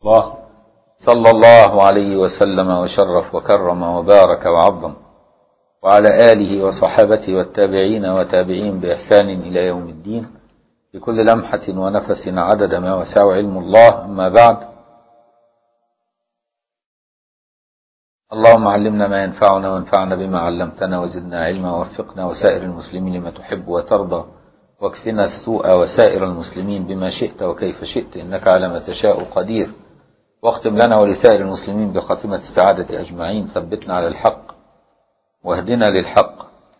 الله صلى الله عليه وسلم وشرف وكرم وبارك وعظم وعلى آله وصحابته والتابعين وتابعين بإحسان إلى يوم الدين بكل لمحة ونفس عدد ما وسع علم الله. أما بعد، اللهم علمنا ما ينفعنا وانفعنا بما علمتنا وزدنا علما ووفقنا وسائر المسلمين لما تحب وترضى واكفنا السوء وسائر المسلمين بما شئت وكيف شئت إنك على ما تشاء قدير. واختم لنا ولسائر المسلمين بخاتمة السعادة أجمعين. ثبتنا على الحق واهدنا للحق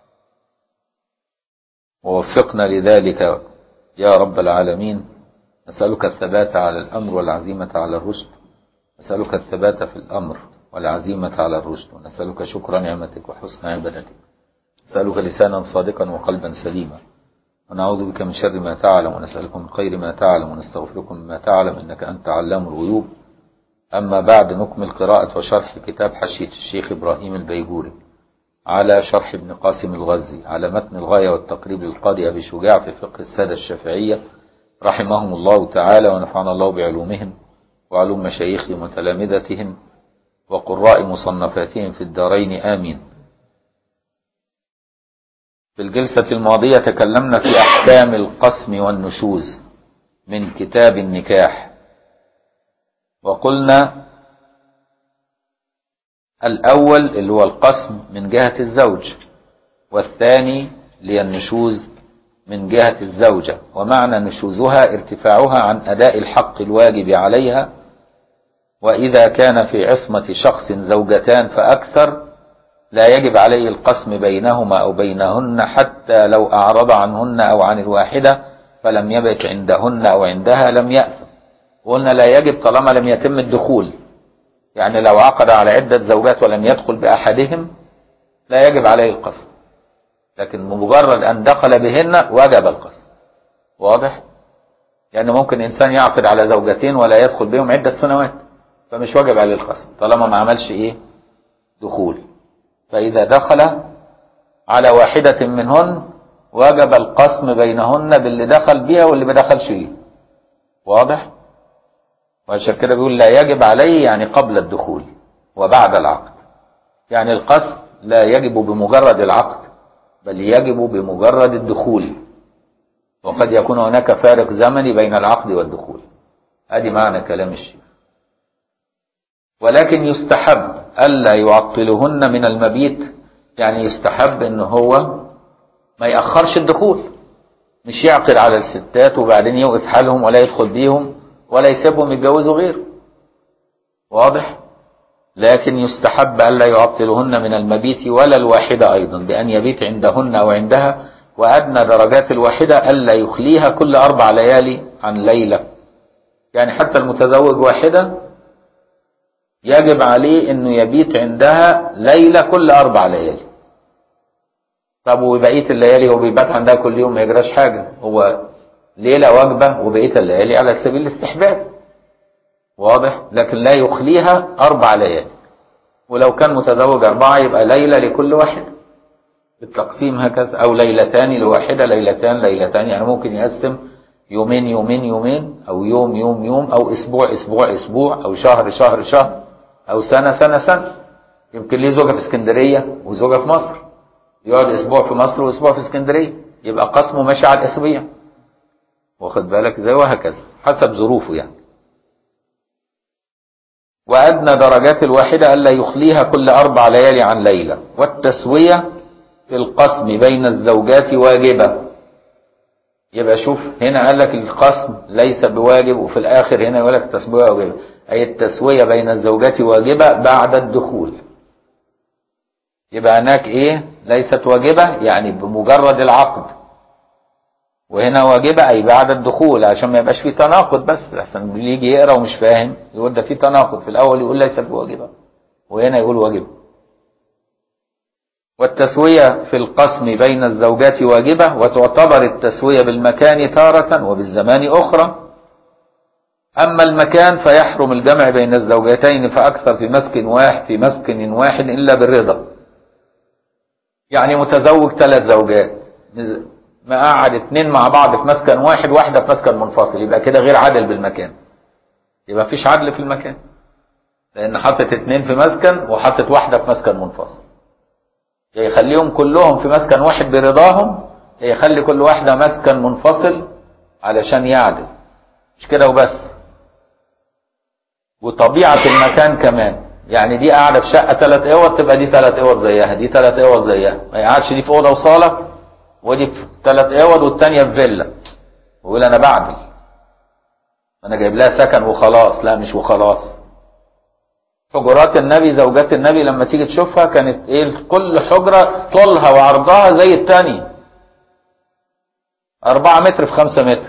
ووفقنا لذلك يا رب العالمين. نسألك الثبات على الأمر والعزيمة على الرشد، نسألك الثبات في الأمر والعزيمة على الرشد، ونسألك شكر نعمتك وحسن عبادتك، نسألك لسانا صادقا وقلبا سليما، ونعوذ بك من شر ما تعلم ونسألك من خير ما تعلم ونستغفرك مما تعلم إنك أنت علام الغيوب. أما بعد، نكمل قراءة وشرح كتاب حاشية الشيخ إبراهيم البيجوري على شرح ابن قاسم الغزي على متن الغاية والتقريب للقاضي أبي شجاع في فقه السادة الشافعية رحمهم الله تعالى، ونفعنا الله بعلومهم وعلوم مشايخهم وتلامذتهم وقراء مصنفاتهم في الدارين آمين. في الجلسة الماضية تكلمنا في أحكام القسم والنشوز من كتاب النكاح، وقلنا الأول اللي هو القسم من جهة الزوج، والثاني اللي النشوز من جهة الزوجة، ومعنى نشوزها ارتفاعها عن أداء الحق الواجب عليها، وإذا كان في عصمة شخص زوجتان فأكثر لا يجب عليه القسم بينهما أو بينهن حتى لو أعرض عنهن أو عن الواحدة فلم يبت عندهن أو عندها لم يأثم. وقلنا لا يجب طالما لم يتم الدخول، يعني لو عقد على عدة زوجات ولم يدخل بأحدهم لا يجب عليه القسم، لكن بمجرد أن دخل بهن وجب القسم. واضح؟ يعني ممكن إنسان يعقد على زوجتين ولا يدخل بهم عدة سنوات فمش واجب عليه القسم طالما ما عملش دخول. فإذا دخل على واحدة منهن وجب القسم بينهن باللي دخل بها واللي ما دخلش بيه. واضح؟ وعشان كده بيقول لا يجب عليه، يعني قبل الدخول وبعد العقد. يعني القسم لا يجب بمجرد العقد بل يجب بمجرد الدخول، وقد يكون هناك فارق زمني بين العقد والدخول. ادي معنى كلام الشيخ. ولكن يستحب ألا يعطلهن من المبيت، يعني يستحب ان هو ما يأخرش الدخول، مش يعقد على الستات وبعدين يوقف حالهم ولا يدخل بيهم ولا يسيبهم يتجوزوا غيره. واضح؟ لكن يستحب ألا يعطلهن من المبيت ولا الواحدة أيضا بأن يبيت عندهن أو عندها، وأدنى درجات الواحدة ألا يخليها كل 4 ليالي عن ليلة. يعني حتى المتزوج واحدة يجب عليه أنه يبيت عندها ليلة كل 4 ليالي. طب وبقية الليالي هو بيبات عندها كل يوم ما يجراش حاجة، هو ليلة واجبة وبقية الليالي على سبيل الاستحباب. واضح؟ لكن لا يخليها 4 ليالي، ولو كان متزوج 4 يبقى ليلة لكل واحد بالتقسيم هكذا، أو ليلتان لواحدة، ليلتان ليلتان. يعني ممكن يقسم يومين يومين يومين، أو يوم يوم يوم، أو أسبوع أسبوع أسبوع، أو شهر شهر شهر، أو سنة سنة سنة. يمكن ليه زوجة في اسكندرية وزوجة في مصر، يقعد أسبوع في مصر وأسبوع في اسكندرية، يبقى قسمه ماشي على الأسابيع. واخد بالك زي، وهكذا حسب ظروفه يعني. وأدنى درجات الواحدة ألا يخليها كل 4 ليالي عن ليلة. والتسوية في القسم بين الزوجات واجبة. يبقى شوف هنا قال لك القسم ليس بواجب، وفي الآخر هنا يقول لك التسوية واجبة، أي التسوية بين الزوجات واجبة بعد الدخول. يبقى هناك ليست واجبة يعني بمجرد العقد، وهنا واجبة أي بعد الدخول، عشان ما يبقاش فيه تناقض. بس عشان اللي يجي يقرأ ومش فاهم يقول ده فيه تناقض، في الأول يقول ليست بواجبة وهنا يقول واجبة. والتسوية في القسم بين الزوجات واجبة، وتعتبر التسوية بالمكان تارة وبالزمان أخرى. أما المكان فيحرم الجمع بين الزوجتين فأكثر في مسكن واحد إلا بالرضا. يعني متزوج 3 زوجات، مقعد 2 مع بعض في مسكن واحد، واحدة في مسكن منفصل، يبقى كده غير عادل بالمكان. يبقى مفيش عدل في المكان، لان حطت 2 في مسكن وحطت واحدة في مسكن منفصل. يخليهم كلهم في مسكن واحد برضاهم، يخلي كل واحدة مسكن منفصل علشان يعدل. مش كده وبس، وطبيعة المكان كمان. يعني دي قاعدة في شقة 3 اوض، تبقى دي 3 اوض زيها، دي 3 اوض زيها. ما يقعدش دي في اوضة وصالة ودي في 3 اوض والتانية في فيلا ويقول انا بعدل، انا جايب لها سكن وخلاص. لا، مش وخلاص. حجرات النبي، زوجات النبي لما تيجي تشوفها كانت ايه؟ كل حجرة طولها وعرضها زي التانية، 4 متر في 5 متر.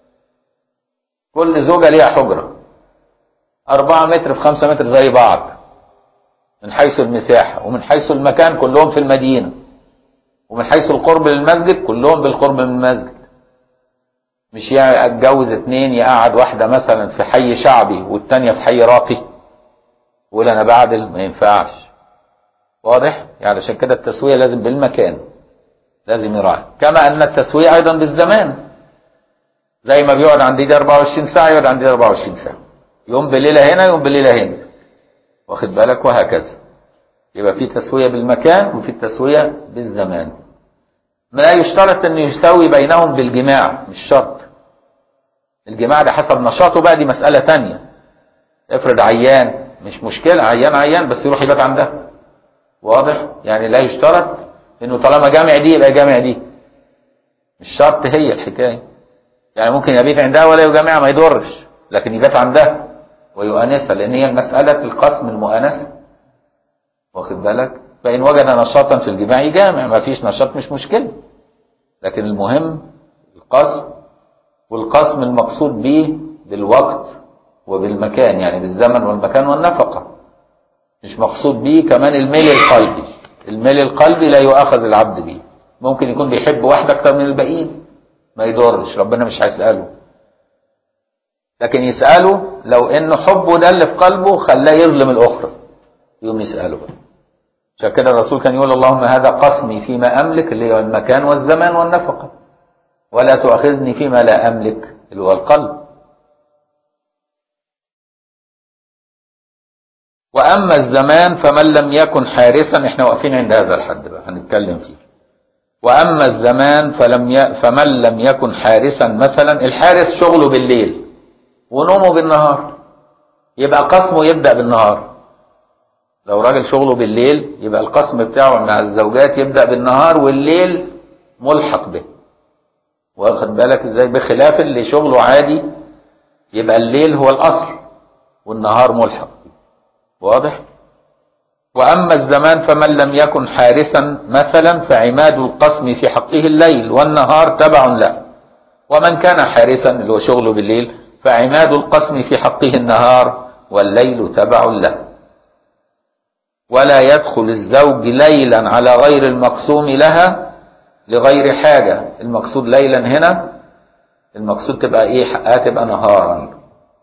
كل زوجة ليها حجرة 4 متر في 5 متر زي بعض من حيث المساحة ومن حيث المكان، كلهم في المدينة، ومن حيث القرب للمسجد كلهم بالقرب من المسجد. مش يتجوز 2 يقعد واحدة مثلا في حي شعبي والتانية في حي راقي ويقول انا بعدل، ما ينفعش. واضح؟ يعني عشان كده التسوية لازم بالمكان، لازم يراعي. كما ان التسوية ايضا بالزمان، زي ما بيقعد عند دي 24 ساعة يقعد عند دي 24 ساعة، يوم بليلة هنا يوم بليلة هنا، واخد بالك؟ وهكذا. يبقى في تسوية بالمكان وفي التسوية بالزمان. لا يشترط ان يساوي بينهم بالجماع، مش شرط. الجماع ده حسب نشاطه بقى، دي مسألة تانية. افرض عيان، مش مشكلة، عيان بس يروح يبات عندها. واضح؟ يعني لا يشترط انه طالما جامع دي يبقى جامع دي، مش شرط هي الحكاية. يعني ممكن يبيت عندها ولا يجامعها ما يضرش، لكن يبات عندها ويؤانسها، لان هي المسألة القسم المؤانسة، واخد بالك؟ فإن وجد نشاطا في الجماع يجامع، ما فيش نشاط مش مشكلة. لكن المهم القسم، والقسم المقصود به بالوقت وبالمكان، يعني بالزمن والمكان والنفقة. مش مقصود به كمان الميل القلبي. الميل القلبي لا يؤاخذ العبد به. ممكن يكون بيحب واحدة أكتر من الباقيين، ما يضرش، ربنا مش هيسأله. لكن يسأله لو إنه حبه ده اللي في قلبه خلاه يظلم الأخرى، يوم يسأله. عشان كده الرسول كان يقول اللهم هذا قسمي فيما أملك، اللي هو المكان والزمان والنفقة، ولا تؤاخذني فيما لا أملك، اللي هو القلب. وأما الزمان فمن لم يكن حارسا، احنا واقفين عند هذا الحد بقى هنتكلم فيه. وأما الزمان فمن لم يكن حارسا، مثلا الحارس شغله بالليل ونومه بالنهار، يبقى قسمه يبدأ بالنهار. لو راجل شغله بالليل يبقى القسم بتاعه مع الزوجات يبدأ بالنهار والليل ملحق به، واخد بالك ازاي؟ بخلاف اللي شغله عادي يبقى الليل هو الأصل والنهار ملحق به. واضح؟ وأما الزمان فمن لم يكن حارسا مثلا فعماد القسم في حقه الليل والنهار تبع له. ومن كان حارسا اللي هو شغله بالليل فعماد القسم في حقه النهار والليل تبع له. ولا يدخل الزوج ليلا على غير المقسوم لها لغير حاجة. المقصود ليلا هنا المقصود تبقى ايه؟ حقها تبقى نهارا.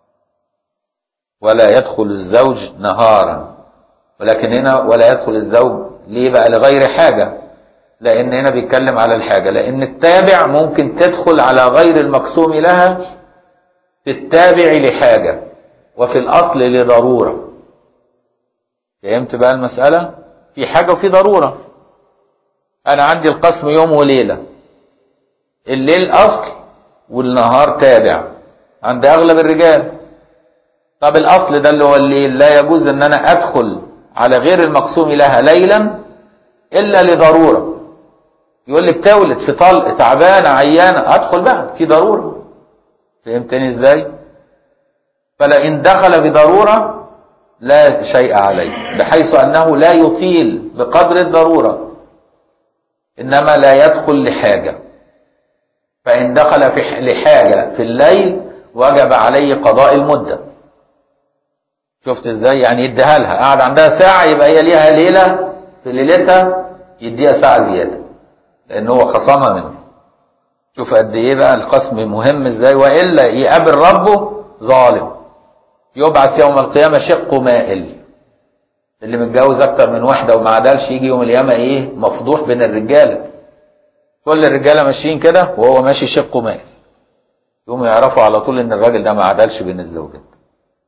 ولا يدخل الزوج نهارا، ولكن هنا ولا يدخل الزوج ليه بقى؟ لغير حاجة، لان هنا بيتكلم على الحاجة، لان التابع ممكن تدخل على غير المقسوم لها في التابع لحاجة وفي الاصل لضرورة. فهمت بقى المسألة؟ في حاجة وفي ضرورة. انا عندي القسم يوم وليلة، الليل اصل والنهار تابع عند اغلب الرجال. طب الاصل ده اللي هو الليل لا يجوز ان انا ادخل على غير المقسوم لها ليلا الا لضرورة. يقول لي بتولد في طلق تعبانة عيانة، ادخل بقى في ضرورة. فهمتني ازاي؟ فلئن دخل بضرورة لا شيء عليه، بحيث انه لا يطيل بقدر الضرورة، انما لا يدخل لحاجة. فان دخل لحاجة في الليل وجب عليه قضاء المدة. شفت ازاي؟ يعني يديها لها، قاعد عندها ساعة يبقى هي ليها ليلة في ليلتها يديها ساعة زيادة لان هو خصمها منه. شوف قد ايه بقى القسم مهم ازاي، والا يقابل ربه ظالم يبعث يوم القيامة شق مائل. اللي متجوز اكتر من واحدة وما عدلش يجي يوم القيامة ايه؟ مفضوح بين الرجالة. كل الرجالة ماشيين كده وهو ماشي شق مائل، يوم يعرفوا على طول ان الراجل ده ما عدلش بين الزوجات.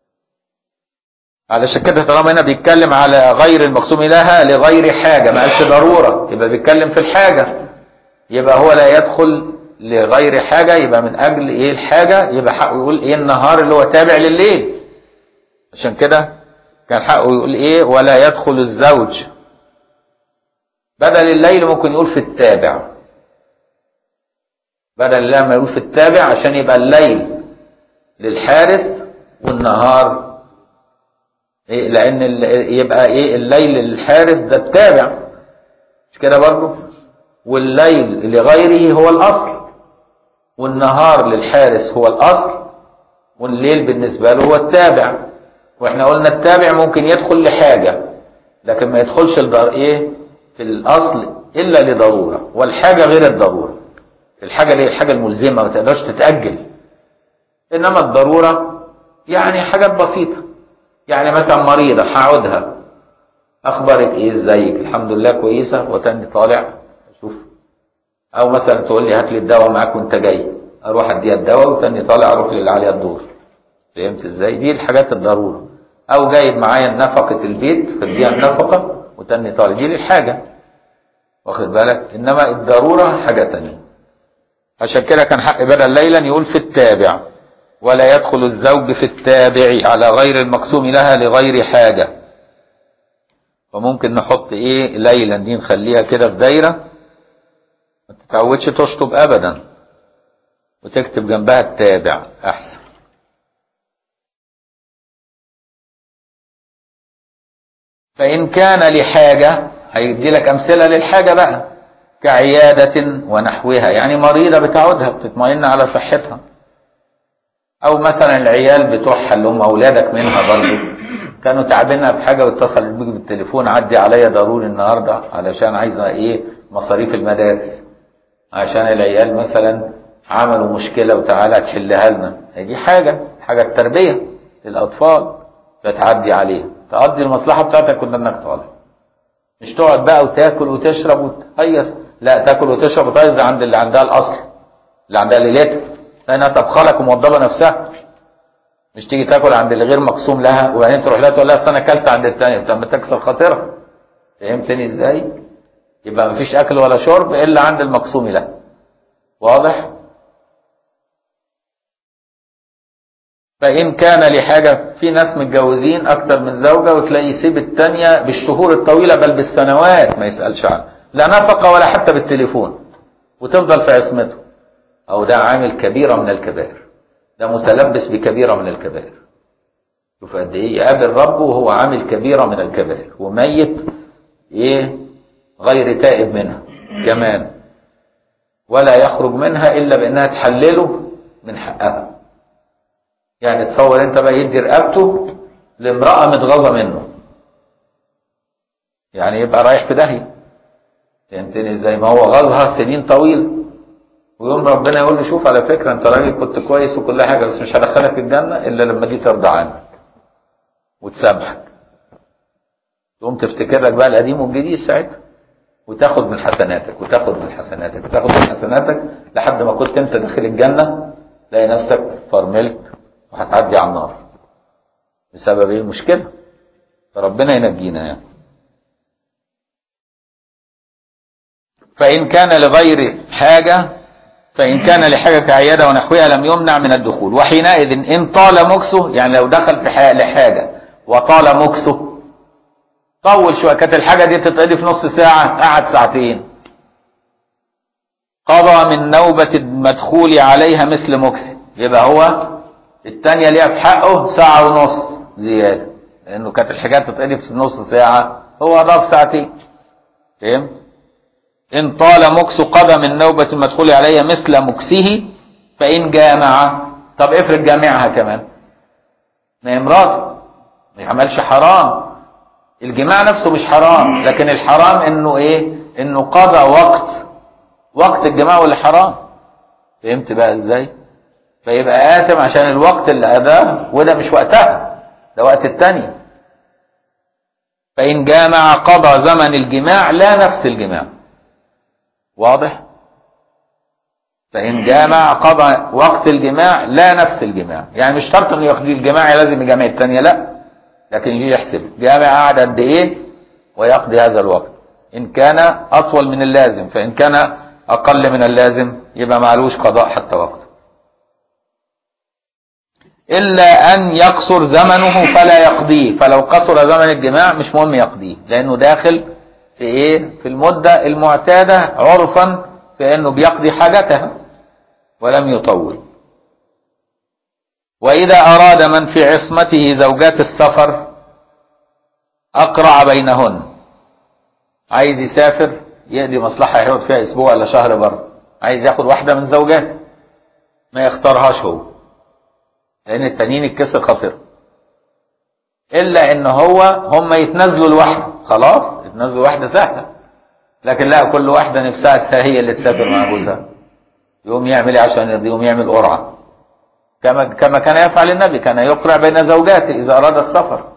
علشان كده طالما هنا بيتكلم على غير المقسوم لها لغير حاجة، ما قالش ضرورة، يبقى بيتكلم في الحاجة، يبقى هو لا يدخل لغير حاجة، يبقى من أجل إيه الحاجة، يبقى حقه يقول إيه النهار اللي هو تابع لليل. عشان كده كان حقه يقول إيه ولا يدخل الزوج، بدل الليل ممكن يقول في التابع، بدل لما يقول في التابع عشان يبقى الليل للحارس والنهار إيه، لأن يبقى إيه الليل للحارس ده التابع، مش كده برضه؟ والليل لغيره هو الأصل، والنهار للحارس هو الأصل، والليل بالنسبة له هو التابع. واحنا قلنا التابع ممكن يدخل لحاجة لكن ما يدخلش ايه في الأصل إلا لضرورة، والحاجة غير الضرورة. الحاجة دي الحاجة الملزمة ما تقدرش تتأجل، إنما الضرورة يعني حاجات بسيطة، يعني مثلا مريضة هقعدها أخبارك إيه إزيك الحمد لله كويسة وتاني طالع أشوف، أو مثلا تقول لي هات لي الدواء معاك وأنت جاي، أروح أديها الدواء وتاني طالع أروح للي عليها الدور. فهمت إزاي؟ دي الحاجات الضرورة. أو جايب معايا نفقة البيت فاديها النفقة وتاني طالع، دي للحاجة، واخد بالك؟ إنما الضرورة حاجة تانية. عشان كده كان حق بدل ليلا يقول في التابع، ولا يدخل الزوج في التابع على غير المقسوم لها لغير حاجة. فممكن نحط ايه ليلا دي نخليها كده في دايرة، ما تتعودش تشطب ابدا، وتكتب جنبها التابع احسن. فإن كان لحاجة هيدي لك أمثلة للحاجة بقى، كعيادة ونحوها، يعني مريضة بتعودها بتطمئن على صحتها، أو مثلا العيال بتوعها اللي هم أولادك منها برضه كانوا تعبينها بحاجة واتصلت بيك بالتليفون عدي عليا ضروري النهاردة علشان عايزة إيه مصاريف المدارس، عشان العيال مثلا عملوا مشكلة وتعالى تحلها لنا، دي حاجة التربية للأطفال، فتعدي عليها تقضي المصلحة بتاعتك كنا انك طالع، مش تقعد بقى وتاكل وتشرب وتهيص، لا تاكل وتشرب وتهيص عند اللي عندها الاصل، اللي عندها ليلتها، لانها طبخلك وموضبه نفسها، مش تيجي تاكل عند اللي غير مقسوم لها وبعدين تروح لها تقول لها اصل انا اكلت عند الثانيه، بتبقى تكسر خاطرها. فهمتني ازاي؟ يبقى مفيش اكل ولا شرب الا عند المقسوم لها. واضح؟ فإن كان لحاجة، في ناس متجوزين أكتر من زوجة وتلاقي يسيب التانية بالشهور الطويلة بل بالسنوات ما يسألش عنها، لا نفقة ولا حتى بالتليفون، وتفضل في عصمته، أو ده عامل كبيرة من الكبائر، ده متلبس بكبيرة من الكبائر. شوف قد إيه يقابل ربه وهو عامل كبيرة من الكبائر، وميت إيه غير تائب منها كمان، ولا يخرج منها إلا بأنها تحلله من حقها. يعني تصور انت بقى يدي رقبته لامرأة متغاظة منه، يعني يبقى رايح في داهية. فهمتني ازاي؟ ما هو غاظها سنين طويلة، ويوم ربنا يقول له شوف على فكرة انت راجل كنت كويس وكل حاجة بس مش هدخلك الجنة الا لما دي ترضى عنك وتسامحك، تقوم تفتكر لك بقى القديم والجديد ساعتها، وتاخد من حسناتك وتاخد من حسناتك وتاخد من حسناتك لحد ما كنت انت داخل الجنة تلاقي نفسك فرملت وهتعدي على النار بسبب ايه المشكلة. فربنا ينجينا يعني. فإن كان لغير حاجة، فإن كان لحاجة كعيادة ونحوها لم يمنع من الدخول، وحينئذ إن طال مكسه، يعني لو دخل في لحاجة وطال مكسه طول شوية، كانت الحاجة دي تتقضي في نص ساعة قعد ساعتين، قضى من نوبة المدخول عليها مثل مكسه، يبقى هو التانية ليها في حقه ساعة ونص زيادة، لأنه كانت الحاجات تتقضي في نص ساعة هو ضاف ساعتين. فهمت؟ إن طال مكس قضى من نوبة المدخول عليها مثل مكسه، فإن جامع، طب افرض جامعها كمان، ما هي مراته ما يعملش حرام، الجماع نفسه مش حرام، لكن الحرام إنه إيه؟ إنه قضى وقت الجماع واللي حرام. فهمت بقى إزاي؟ فيبقى آثم عشان الوقت اللي أداه، وده مش وقتها، ده وقت التاني. فإن جامع قضى زمن الجماع لا نفس الجماع. واضح؟ فإن جامع قضى وقت الجماع لا نفس الجماع، يعني مش شرط انه ياخد الجماع لازم يجامع التانية، لا، لكن يجي يحسب جامع قعد قد ايه ويقضي هذا الوقت، ان كان اطول من اللازم، فان كان اقل من اللازم يبقى معلوش قضاء حتى وقته. الا ان يقصر زمنه فلا يقضيه، فلو قصر زمن الجماع مش مهم يقضيه، لانه داخل في ايه؟ في المدة المعتادة عرفا في انه بيقضي حاجتها ولم يطول. واذا اراد من في عصمته زوجات السفر اقرع بينهن، عايز يسافر يقضي مصلحة يقعد فيها اسبوع ولا شهر بره، عايز ياخد واحدة من زوجاته ما يختارهاش هو، لان التانيين الكسر خطر، الا ان هم يتنازلوا لوحده، خلاص يتنازلوا لوحده سهله، لكن لا كل واحده نفسها هي اللي تسافر مع جوزها، يقوم يعمل ايه عشان يرضي؟ يقوم يعمل قرعه، كما كان يفعل النبي، كان يقرع بين زوجاته اذا اراد السفر.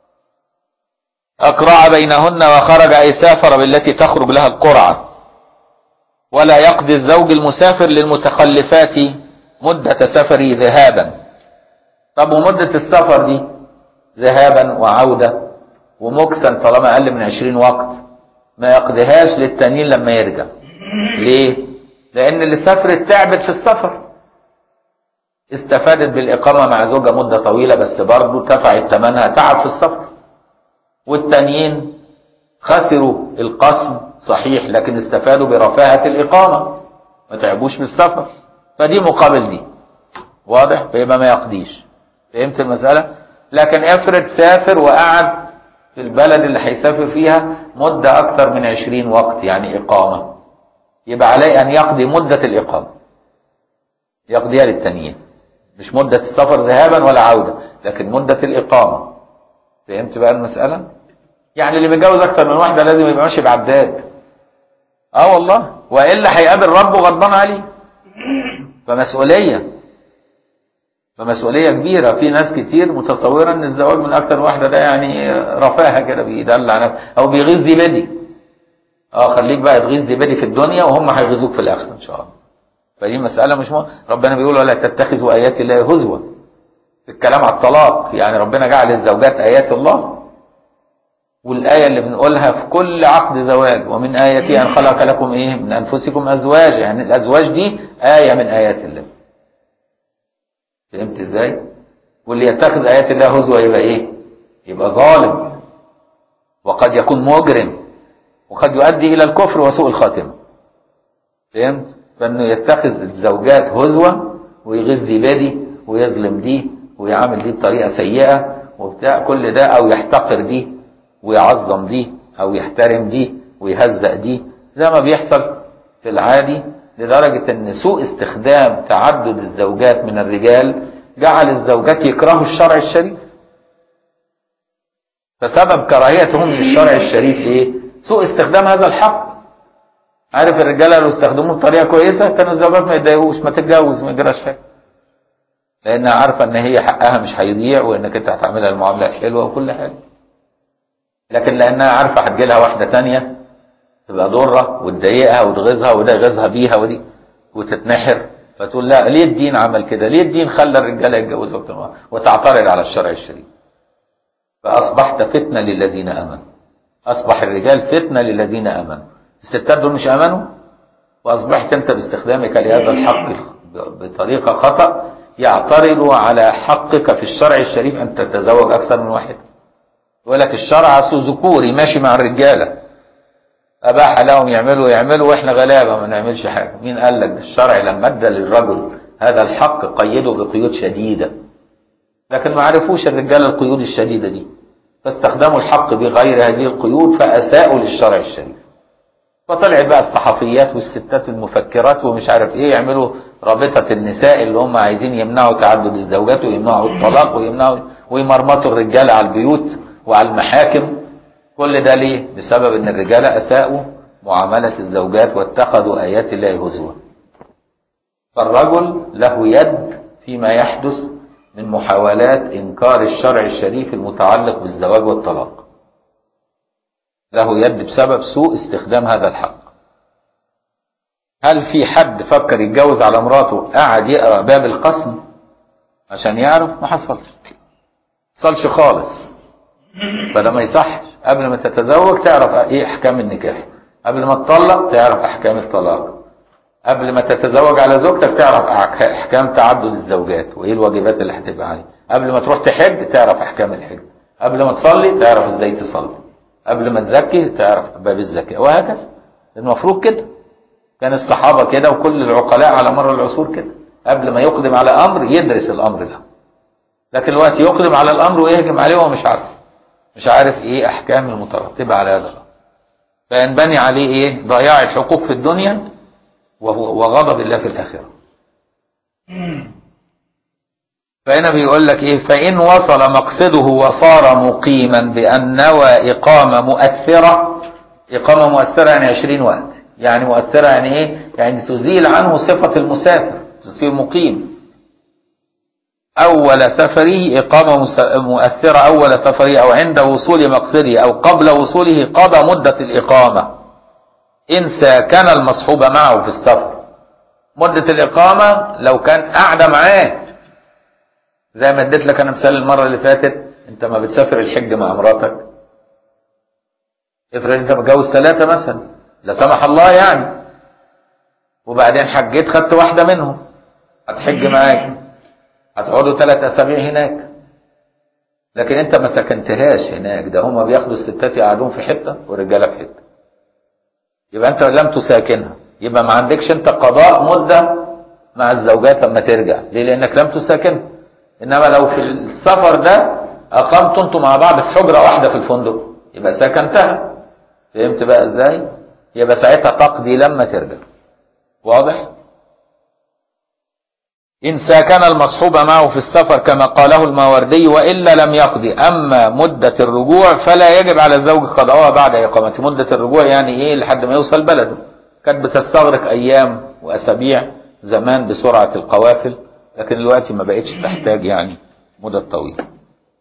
اقرع بينهن وخرج اي سافر بالتي تخرج لها القرعه، ولا يقضي الزوج المسافر للمتخلفات مده سفره ذهابا. طب ومده السفر دي ذهابا وعودة ومكسا طالما أقل من 20 وقت ما يقضيهاش للتانيين لما يرجع. ليه؟ لأن اللي سافرت تعبت في السفر، استفادت بالإقامة مع زوجها مدة طويلة بس برضه دفعت ثمنها تعب في السفر، والتانيين خسروا القسم صحيح لكن استفادوا برفاهة الإقامة ما تعبوش في السفر، فدي مقابل دي، واضح؟ فيبقى ما يقضيش. فهمت المسألة؟ لكن افرض سافر وقعد في البلد اللي هيسافر فيها مدة أكثر من 20 وقت يعني إقامة، يبقى عليه أن يقضي مدة الإقامة، يقضيها للتانيين، مش مدة السفر ذهابا ولا عودة لكن مدة الإقامة. فهمت بقى المسألة؟ يعني اللي بيتجوز أكثر من واحدة لازم يبقى ماشي بعداد، والله، وإلا هيقابل ربه غضبان عليه. فمسؤولية كبيرة. في ناس كتير متصورة ان الزواج من اكتر واحدة ده يعني رفاهة كده بيدلع نفسه او بيغيظ دي بدي. خليك بقى تغيظ دي بدي في الدنيا وهم هيغيظوك في الاخرة ان شاء الله. فدي مسألة مش ربنا بيقول ولا تتخذوا ايات الله هزوا. الكلام على الطلاق يعني ربنا جعل الزوجات ايات الله، والآية اللي بنقولها في كل عقد زواج ومن آياتي أن خلق لكم إيه من أنفسكم أزواج، يعني الأزواج دي آية من آيات الله. فهمت إزاي؟ واللي يتخذ آيات الله هزوا يبقى إيه؟ يبقى ظالم وقد يكون مجرم وقد يؤدي إلى الكفر وسوء الخاتمة. فهمت؟ فإنه يتخذ الزوجات هزوة ويغيظ دي بدي ويظلم دي ويعمل دي بطريقة سيئة وبتاع كل ده، أو يحتقر دي ويعظم دي او يحترم دي ويهزأ دي زي ما بيحصل في العادي، لدرجة ان سوء استخدام تعدد الزوجات من الرجال جعل الزوجات يكرهوا الشرع الشريف. فسبب كراهيتهم للشرع الشريف ايه؟ سوء استخدام هذا الحق. عارف الرجالة لو استخدموه بطريقة كويسة كانوا الزوجات ما يتضايقوش، ما تتجوز ما يجراش حاجة، لانها عارفة ان هي حقها مش هيضيع وانك انت هتعملها المعاملة حلوة وكل حاجة. لكن لانها عارفه هتجيلها واحده تانية تبقى ضره وتضايقها وتغيظها وده يغيظها بيها ودي وتتنحر، فتقول لا ليه الدين عمل كده؟ ليه الدين خلى الرجاله يتجوزوا وتعترض على الشرع الشريف؟ فاصبحت فتنه للذين امنوا، اصبح الرجال فتنه للذين امنوا، الستات دول مش امنوا، واصبحت انت باستخدامك لهذا الحق بطريقه خطا يعترض على حقك في الشرع الشريف ان تتزوج اكثر من واحد. يقول لك الشرع اصله ذكوري ماشي مع الرجاله، اباح لهم يعملوا واحنا غلابه ما نعملش حاجه. مين قال لك؟ الشرع لما ادى للرجل هذا الحق قيده بقيود شديده، لكن ما عرفوش الرجاله القيود الشديده دي، فاستخدموا الحق بغير هذه القيود فاساءوا للشرع الشريف. فطلعت بقى الصحفيات والستات المفكرات ومش عارف ايه يعملوا رابطه النساء اللي هم عايزين يمنعوا تعدد الزوجات ويمنعوا الطلاق ويمرمطوا الرجاله على البيوت وعلى المحاكم. كل ده ليه؟ بسبب ان الرجاله اساءوا معامله الزوجات واتخذوا ايات الله هزوا. فالرجل له يد فيما يحدث من محاولات انكار الشرع الشريف المتعلق بالزواج والطلاق، له يد بسبب سوء استخدام هذا الحق. هل في حد فكر يتجوز على مراته قعد يقرأ باب القسم عشان يعرف؟ ما حصلش خالص. فده ما يصحش. قبل ما تتزوج تعرف ايه احكام النكاح، قبل ما تطلق تعرف احكام الطلاق، قبل ما تتزوج على زوجتك تعرف احكام تعدد الزوجات وايه الواجبات اللي هتبقى عليك، قبل ما تروح تحج تعرف احكام الحج، قبل ما تصلي تعرف ازاي تصلي، قبل ما تزكي تعرف باب الزكاه، وهكذا. المفروض كده. كان الصحابه كده وكل العقلاء على مر العصور كده، قبل ما يقدم على امر يدرس الامر ده. لكن دلوقتي يقدم على الامر ويهجم عليه وهو مش عارف ايه احكام المترتبه على هذا الامر، فينبني عليه ايه؟ ضياع الحقوق في الدنيا وغضب الله في الاخره. فهنا بيقول لك ايه؟ فان وصل مقصده وصار مقيما بان نوى اقامه مؤثره. اقامه مؤثره يعني 20 وقت، يعني مؤثره يعني ايه؟ يعني تزيل عنه صفه المسافر، تصير مقيم. أول سفره إقامة مؤثرة أول سفره أو عند وصول مقصده أو قبل وصوله قضى مدة الإقامة إن ساكن المصحوب معه في السفر. مدة الإقامة لو كان قاعدة معاه، زي ما اديت لك أنا مثال المرة اللي فاتت، أنت ما بتسافر الحج مع مراتك، افرض أنت متجوز 3 مثلا لا سمح الله يعني، وبعدين حجيت خدت واحدة منهم هتحج معاك، هتقعدوا 3 أسابيع هناك، لكن انت ما سكنتهاش هناك، ده هما بياخدوا الستات يقعدون في حته والرجاله في حته، يبقى انت لم تساكنها، يبقى ما عندكش انت قضاء مده مع الزوجات لما ترجع. ليه؟ لانك لم تساكنها. انما لو في السفر ده اقمتوا انتوا مع بعض في حجره واحده في الفندق يبقى سكنتها. فهمت بقى ازاي؟ يبقى ساعتها تقضي لما ترجع. واضح؟ إن ساكن المصحوب معه في السفر كما قاله الماوردي وإلا لم يقضي. أما مدة الرجوع فلا يجب على الزوج قضاءها بعد إقامته. مدة الرجوع يعني إيه؟ لحد ما يوصل بلده. كانت بتستغرق أيام وأسابيع زمان بسرعة القوافل، لكن دلوقتي ما بقتش تحتاج يعني مدة طويلة.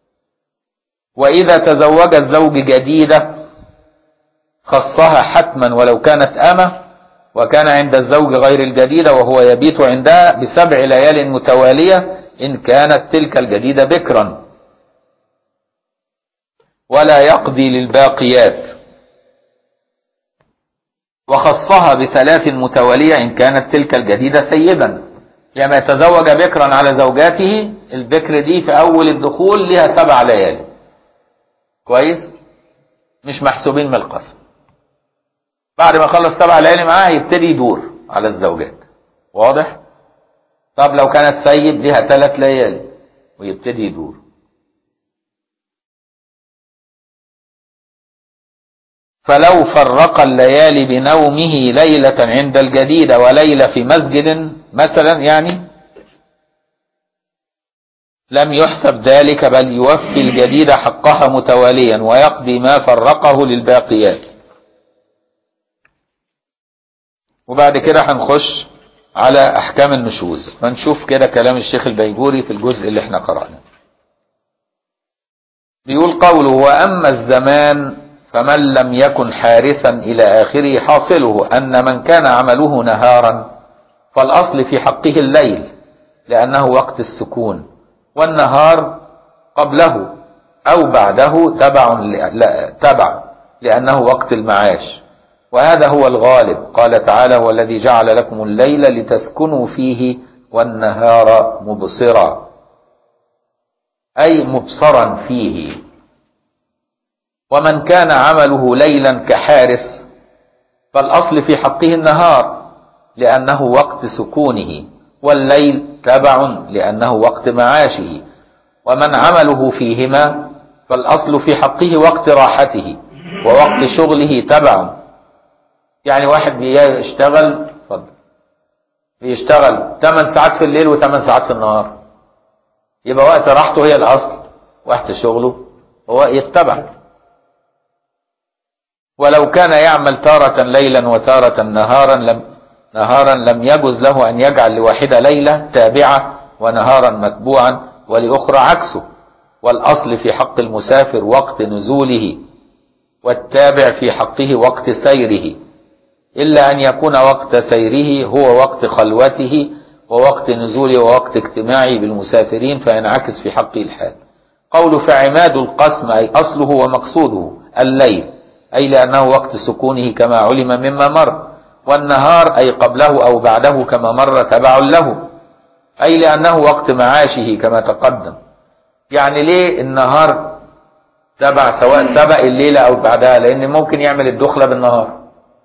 وإذا تزوج الزوج جديدة خصها حتما ولو كانت أمة، وكان عند الزوج غير الجديدة وهو يبيت عندها ب7 ليال متوالية إن كانت تلك الجديدة بكرا، ولا يقضي للباقيات. وخصها ب3 متوالية إن كانت تلك الجديدة سيبا، يعني يتزوج بكرا على زوجاته، البكر دي في أول الدخول لها 7 ليالي، كويس؟ مش محسوبين من القسم. بعد ما خلص 7 ليالي معاه يبتدي يدور على الزوجات. واضح؟ طب لو كانت سيب ليها 3 ليالي ويبتدي يدور. فلو فرق الليالي بنومه ليلة عند الجديدة وليلة في مسجد مثلا يعني لم يحسب ذلك، بل يوفي الجديدة حقها متواليا ويقضي ما فرقه للباقيات. وبعد كده هنخش على احكام النشوز، فنشوف كده كلام الشيخ البيجوري في الجزء اللي احنا قرأناه. بيقول قوله: واما الزمان فمن لم يكن حارسا الى اخره، حاصله ان من كان عمله نهارا فالاصل في حقه الليل لانه وقت السكون، والنهار قبله او بعده تبع لانه وقت المعاش، وهذا هو الغالب. قال تعالى: هو الذي جعل لكم الليل لتسكنوا فيه والنهار مبصرا، أي مبصرا فيه. ومن كان عمله ليلا كحارس فالأصل في حقه النهار لأنه وقت سكونه، والليل تبع لأنه وقت معاشه. ومن عمله فيهما فالأصل في حقه وقت راحته، ووقت شغله تبع. يعني واحد بيشتغل 8 ساعات في الليل و8 ساعات في النهار، يبقى وقت راحته هي الأصل، وقت شغله هو يتبع. ولو كان يعمل تارة ليلا وتارة نهارا لم يجوز له أن يجعل لواحدة ليلة تابعة ونهارا متبوعا ولأخرى عكسه. والأصل في حق المسافر وقت نزوله، والتابع في حقه وقت سيره، إلا أن يكون وقت سيره هو وقت خلوته، ووقت نزوله ووقت اجتماعه بالمسافرين فينعكس في حقه الحال. قول فعماد القسم أي أصله ومقصوده الليل، أي لأنه وقت سكونه كما علم مما مر، والنهار أي قبله أو بعده كما مر تبع له، أي لأنه وقت معاشه كما تقدم. يعني ليه النهار تبع سواء سبق الليلة أو بعدها؟ لأن ممكن يعمل الدخلة بالنهار،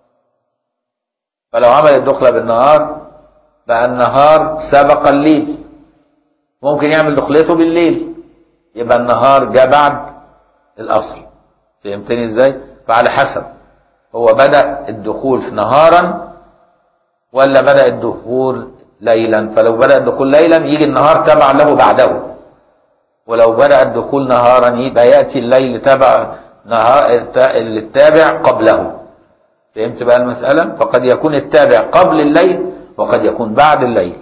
فلو عمل الدخلة بالنهار بقى النهار سبق الليل، ممكن يعمل دخلته بالليل، يبقى النهار جاء بعد الأصل. فهمتني ازاي؟ فعلى حسب هو بدأ الدخول في نهارا ولا بدأ الدخول ليلا. فلو بدأ الدخول ليلا يجي النهار تبع له بعده، ولو بدأ الدخول نهارا يبقى يأتي الليل تبع نهار التابع قبله. فهمت بقى المسألة؟ فقد يكون التابع قبل الليل وقد يكون بعد الليل.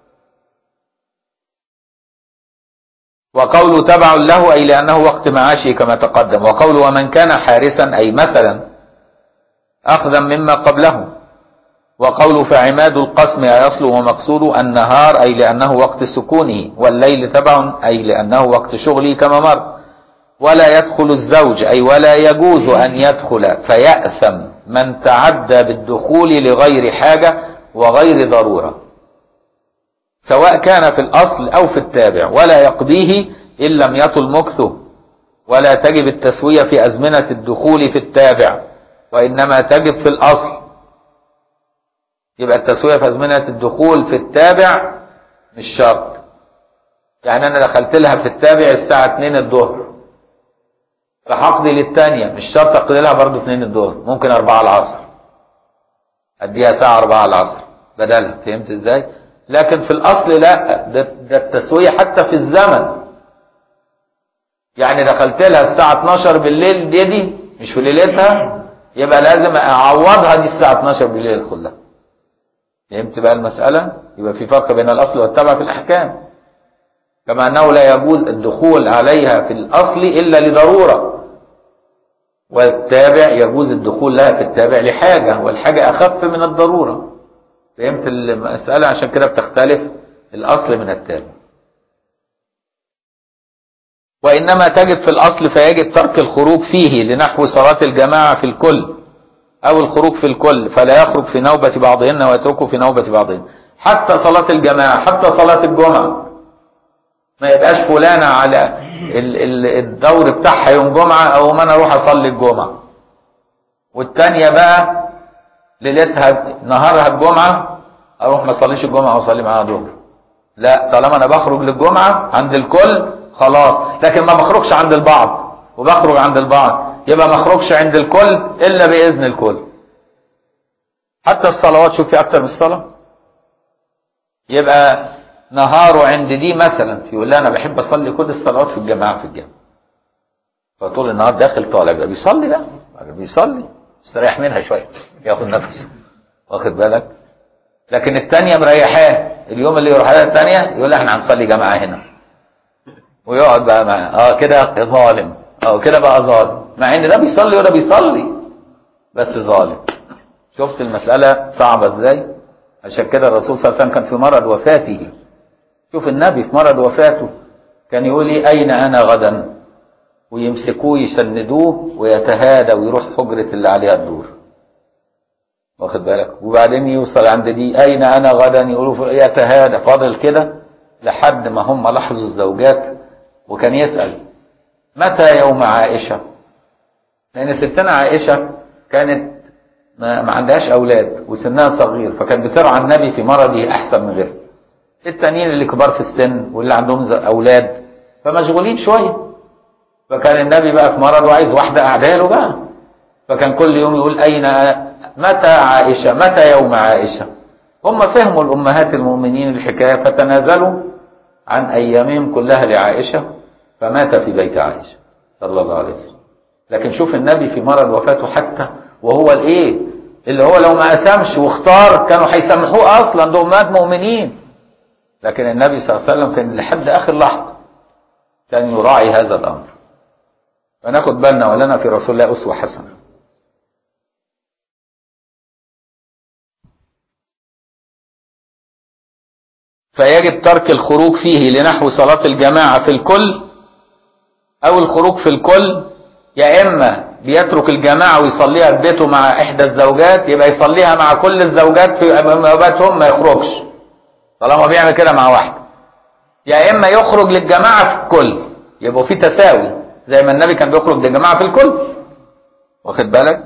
وقوله تبع له أي لأنه وقت معاشه كما تقدم. وقوله ومن كان حارسا أي مثلا أخذا مما قبله. وقوله فعماد القسم أي أصله ومقصوده النهار أي لأنه وقت سكونه، والليل تبع أي لأنه وقت شغله كما مر. ولا يدخل الزوج أي ولا يجوز أن يدخل فيأثم من تعدى بالدخول لغير حاجة وغير ضرورة، سواء كان في الأصل أو في التابع، ولا يقضيه إن لم يطل مكثه. ولا تجب التسوية في أزمنة الدخول في التابع، وإنما تجب في الأصل. يبقى التسوية في أزمنة الدخول في التابع مش شرط. يعني أنا دخلت لها في التابع الساعة 2 الظهر، فحقضي للتانية مش شرط أقضي لها برضه 2 الظهر، ممكن 4 العصر أديها ساعة 4 العصر بدلها. فهمت إزاي؟ لكن في الأصل لا، ده التسوية حتى في الزمن. يعني دخلت لها الساعة 12 بالليل دي مش في ليلتها، يبقى لازم أعوضها دي الساعة 12 بالليل كلها. فهمت بقى المسألة؟ يبقى في فرق بين الأصل والتبع في الأحكام. كما أنه لا يجوز الدخول عليها في الأصل إلا لضرورة، والتابع يجوز الدخول لها في التابع لحاجة، والحاجة أخف من الضرورة. فهمت المسألة؟ عشان كده بتختلف الأصل من التابع. وإنما تجب في الأصل فيجب ترك الخروج فيه لنحو صلاة الجماعة في الكل أو الخروج في الكل، فلا يخرج في نوبة بعضهن ويتركه في نوبة بعضهن. حتى صلاة الجماعة، حتى صلاة الجمعة ما يبقاش فلانة على الدور بتاعها يوم جمعة أو ما أنا أروح أصلي الجمعة، والتانية بقى ليلتها نهارها الجمعة أروح ما أصليش الجمعة وأصلي معاها ظهر. لا، طالما أنا بخرج للجمعة عند الكل خلاص، لكن ما بخرجش عند البعض وبخرج عند البعض، يبقى ما اخرجش عند الكل إلا بإذن الكل. حتى الصلوات، شوف في أكتر من الصلاة، يبقى نهاره عند دي مثلا يقول لها أنا بحب أصلي كل الصلوات في الجماعة في الجامع، فطول النهار داخل طالع يبقى بيصلي بقى، بيصلي استريح منها شوية ياخد نفس، واخد بالك. لكن الثانية مريحاه، اليوم اللي يروح لها الثانية يقول لها احنا هنصلي جماعة هنا، ويقعد بقى معاه كده ظالم، كده بقى ظالم، مع ان ده بيصلي وده بيصلي بس ظالم. شفت المسألة صعبة ازاي؟ عشان كده الرسول صلى الله عليه وسلم كان في مرض وفاته، شوف النبي في مرض وفاته كان يقول لي أين أنا غدا، ويمسكوه يسندوه ويتهادى ويروح حجرة اللي عليها الدور، واخد بالك. وبعدين يوصل عند دي أين أنا غدا، يقولوا يتهادى، فاضل كده لحد ما هم لاحظوا الزوجات، وكان يسأل متى يوم عائشة، لأن ستنا عائشة كانت ما عندهاش أولاد وسنها صغير، فكانت بترعى النبي في مرضه أحسن من غيره. التانيين اللي كبار في السن واللي عندهم أولاد فمشغولين شوية، فكان النبي بقى في مرض وعايز واحدة قاعدة له بقى، فكان كل يوم يقول أين متى عائشة، متى يوم عائشة. هم فهموا الأمهات المؤمنين الحكاية فتنازلوا عن أيامهم كلها لعائشة، فمات في بيت عائشة صلى الله عليه وسلم. لكن شوف النبي في مرض وفاته حتى وهو الايه اللي هو لو ما قسمش واختار كانوا هيسامحوه اصلا، ده امهات مؤمنين، لكن النبي صلى الله عليه وسلم كان لحد اخر لحظه كان يراعي هذا الامر. فناخد بالنا ولنا في رسول الله اسوه حسنه. فيجب ترك الخروج فيه لنحو صلاة الجماعة في الكل، او الخروج في الكل، يا اما بيترك الجماعة ويصليها في بيته مع احدى الزوجات، يبقى يصليها مع كل الزوجات في بيتهم ما يخرجش طالما بيعمل كده مع واحدة، يا اما يخرج للجماعة في الكل، يبقوا في تساوي زي ما النبي كان بيخرج للجماعة في الكل، واخد بالك؟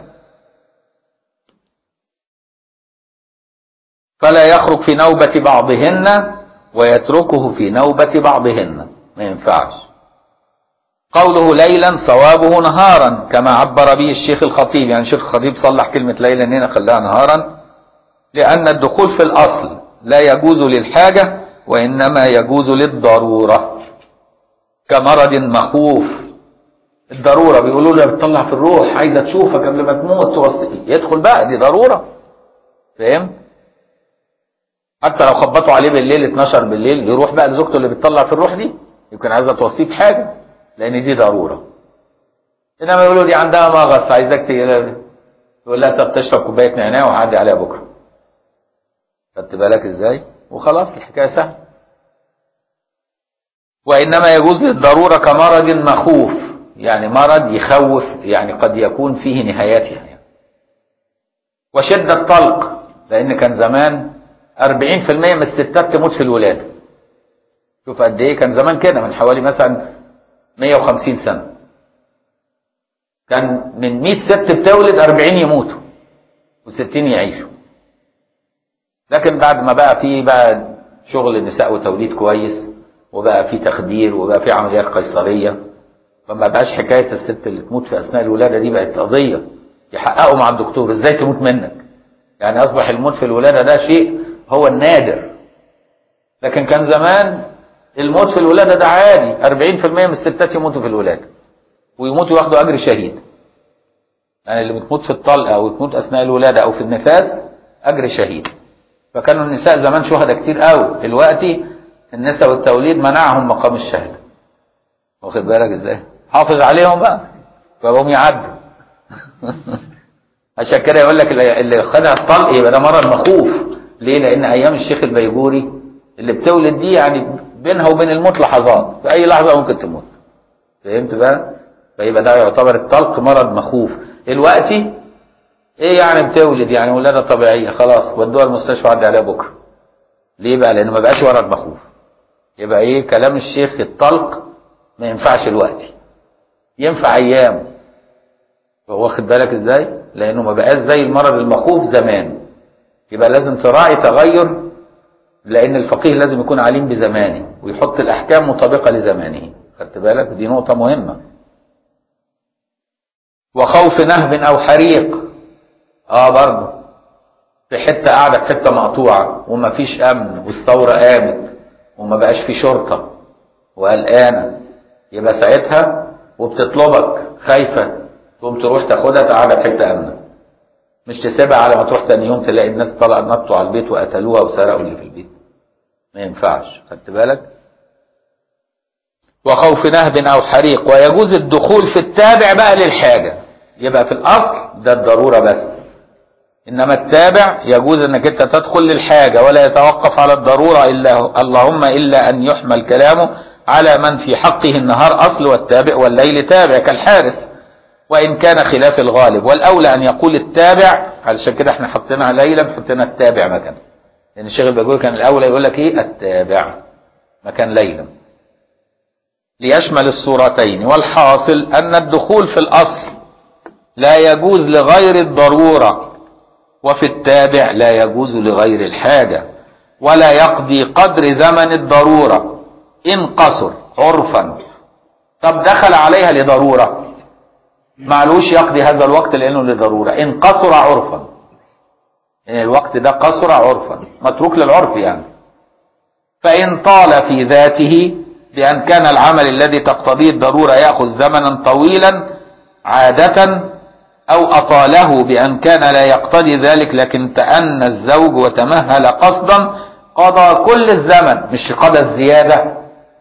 فلا يخرج في نوبة بعضهن ويتركه في نوبة بعضهن، ما ينفعش. قوله ليلا صوابه نهارا كما عبر به الشيخ الخطيب، يعني الشيخ الخطيب صلح كلمة ليلا هنا خلاها نهارا، لأن الدخول في الأصل لا يجوز للحاجة وإنما يجوز للضرورة كمرض مخوف. الضرورة بيقولوا له بتطلع في الروح، عايزة تشوفك قبل ما تموت توصي، يدخل بقى، دي ضرورة، فاهم؟ حتى لو خبطوا عليه بالليل 12 بالليل يروح بقى لزوجته اللي بتطلع في الروح دي، يمكن عايزة توصيه بحاجة لأن دي ضرورة. إنما يقولوا دي عندها مغص عايزاك يقول لها طب تشرب كوباية نعناع وهعدي عليها بكرة. خدت بالك إزاي؟ وخلاص الحكاية سهلة. وإنما يجوز للضرورة كمرض مخوف، يعني مرض يخوف، يعني قد يكون فيه نهايتها يعني. وشدة طلق، لأن كان زمان 40% من الستات تموت في الولادة. شوف قد إيه كان زمان كده، من حوالي مثلا 150 سنة كان من 100 ست بتولد 40 يموتوا و60 يعيشوا. لكن بعد ما بقى فيه بقى شغل نساء وتوليد كويس، وبقى فيه تخدير، وبقى فيه عمليات قيصرية، فما بقاش حكاية الست اللي تموت في أثناء الولادة دي بقت قضية يحققوا مع الدكتور ازاي تموت منك. يعني أصبح الموت في الولادة ده شيء هو النادر، لكن كان زمان الموت في الولادة ده عادي، 40% من الستات يموتوا في الولادة ويموتوا ياخدوا أجر شهيد. يعني اللي بتموت في الطلقة أو تموت أثناء الولادة أو في النفاس أجر شهيد. فكانوا النساء زمان شهداء كتير قوي، دلوقتي النساء والتوليد منعهم مقام الشهادة. واخد بالك ازاي؟ حافظ عليهم بقى فبقوم يعدوا. عشان كده يقول لك اللي خدها الطلق يبقى ده مرض مخوف. ليه؟ لأن أيام الشيخ البيجوري اللي بتولد دي يعني بينها وبين الموت لحظات، في أي لحظة ممكن تموت. فهمت بقى؟ فيبقى ده يعتبر الطلق مرض مخوف. دلوقتي ايه يعني بتولد يعني ولادة طبيعية خلاص ودوها المستشفى عدي عليها بكرة. ليه بقى؟ لأنه ما بقاش مرض مخوف. يبقى ايه كلام الشيخ الطلق ما ينفعش دلوقتي، ينفع أيام. واخد بالك ازاي؟ لأنه ما بقاش زي المرض المخوف زمان. يبقى لازم تراعي تغير، لأن الفقيه لازم يكون عليم بزمانه ويحط الأحكام مطابقة لزمانه. خدت بالك؟ دي نقطة مهمة. وخوف نهب أو حريق، برضه في حتة قاعدة في حتة مقطوعة وما فيش أمن والثورة قامت وما بقاش في شرطة وقلقانة، يبقى ساعتها وبتطلبك خايفة تقوم تروح تاخدها تقعدها في حتة أمنة، مش تسيبها على ما تروح تاني يوم تلاقي الناس طلعوا نطوا على البيت وقتلوها وسرقوا اللي في البيت. ما ينفعش. خدت بالك؟ وخوف نهب أو حريق. ويجوز الدخول في التابع بقى للحاجة، يبقى في الأصل ده الضرورة بس، إنما التابع يجوز أنك أنت تدخل للحاجة ولا يتوقف على الضرورة إلا اللهم إلا أن يحمل كلامه على من في حقه النهار أصل والتابع والليل تابع كالحارس، وإن كان خلاف الغالب. والأولى أن يقول التابع، علشان كده احنا حطينا ليلا حطينا التابع مكانه، لأن الشيخ البيجوري كان الأولى يقول لك إيه التابع مكان ليلا ليشمل الصورتين. والحاصل أن الدخول في الأصل لا يجوز لغير الضرورة، وفي التابع لا يجوز لغير الحاجة، ولا يقضي قدر زمن الضرورة إن قصر عرفا. طب دخل عليها لضرورة معلوش يقضي هذا الوقت لأنه لضرورة، إن قصر عرفا، يعني الوقت ده قصر عرفا متروك للعرف يعني. فإن طال في ذاته بأن كان العمل الذي تقتضيه الضرورة يأخذ زمنا طويلا عادة، أو أطاله بأن كان لا يقتضي ذلك لكن تأنى الزوج وتمهل قصدا، قضى كل الزمن مش قضى الزيادة.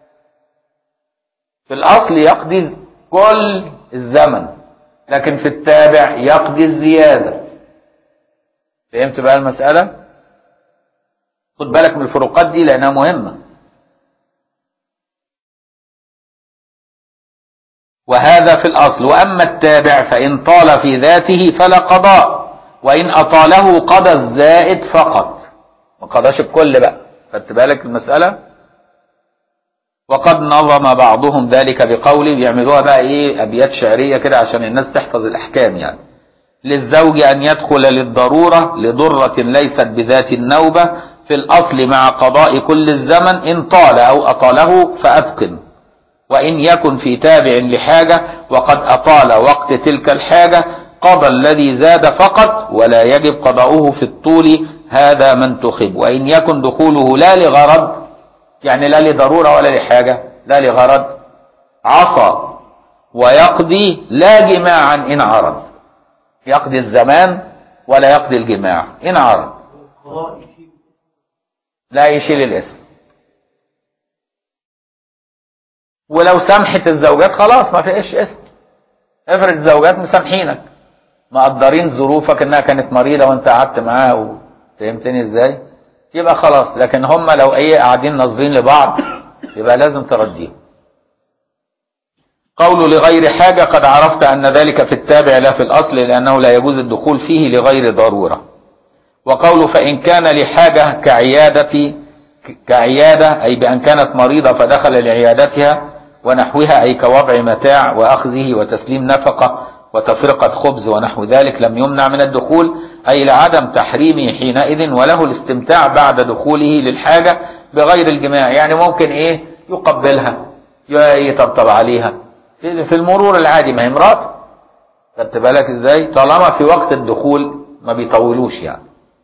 في الأصل يقضي كل الزمن، لكن في التابع يقضي الزيادة. فهمت بقى المسألة؟ خد بالك من الفروقات دي لأنها مهمة. وهذا في الأصل. وأما التابع فإن طال في ذاته فلا قضاء، وإن أطاله قضى الزائد فقط، ما قضاش الكل بقى. خدت بالك المسألة؟ وقد نظم بعضهم ذلك بقوله، بيعملوها بقى ايه أبيات شعرية كده عشان الناس تحفظ الأحكام يعني. للزوج أن يدخل للضرورة لضرة ليست بذات النوبة في الأصل مع قضاء كل الزمن إن طال أو أطاله فأتقن، وإن يكن في تابع لحاجة وقد أطال وقت تلك الحاجة قضى الذي زاد فقط ولا يجب قضاؤه في الطول، هذا ما انتخب. وإن يكن دخوله لا لغرض، يعني لا لضرورة ولا لحاجة، لا لغرض، عصى ويقضي لا جماعا إن عرض، يقضي الزمان ولا يقضي الجماع إن عرض، لا يشيل الاسم. ولو سمحت الزوجات خلاص ما فيش اسم. افرض الزوجات مسامحينك، مقدرين ظروفك انها كانت مريضة وانت قعدت معاها، فهمتني ازاي؟ يبقى خلاص. لكن هم لو ايه قاعدين ناظرين لبعض يبقى لازم ترجيهم. قول لغير حاجة قد عرفت أن ذلك في التابع لا في الأصل، لأنه لا يجوز الدخول فيه لغير ضرورة. وقول فإن كان لحاجة كعيادة أي بأن كانت مريضة فدخل لعيادتها ونحوها، أي كوضع متاع وأخذه وتسليم نفقة وتفرقة خبز ونحو ذلك، لم يمنع من الدخول، أي لعدم تحريمه حينئذ، وله الاستمتاع بعد دخوله للحاجة بغير الجماع. يعني ممكن ايه يقبلها يطبطب عليها في المرور العادي، ما هي مراته. خدت بالك ازاي؟ طالما في وقت الدخول ما بيطولوش يعني.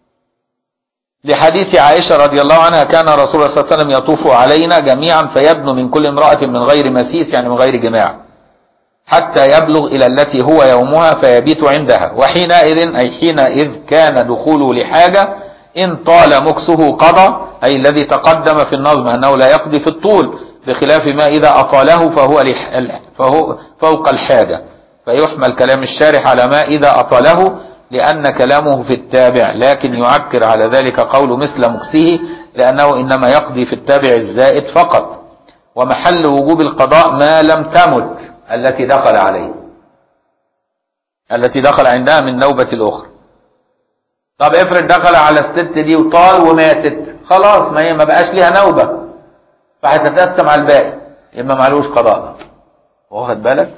لحديث عائشة رضي الله عنها كان رسول الله صلى الله عليه وسلم يطوف علينا جميعا فيبنو من كل امرأة من غير مسيس، يعني من غير جماع، حتى يبلغ إلى التي هو يومها فيبيت عندها. وحينئذ أي حينئذ كان دخوله لحاجة إن طال مكسه قضى، أي الذي تقدم في النظم أنه لا يقضي في الطول، بخلاف ما إذا أطاله فهو فوق الحاجة، فيحمل كلام الشارح على ما إذا أطاله لأن كلامه في التابع، لكن يعكر على ذلك قول مثل مكسه، لأنه إنما يقضي في التابع الزائد فقط. ومحل وجوب القضاء ما لم تمت التي دخل عليه، التي دخل عندها من نوبة الأخرى. طب افرض دخل على الست دي وطال وماتت، خلاص ما هي ما بقاش ليها نوبة، فهتتقسم على الباقي، يبقى معلوش قضاء. واخد بالك؟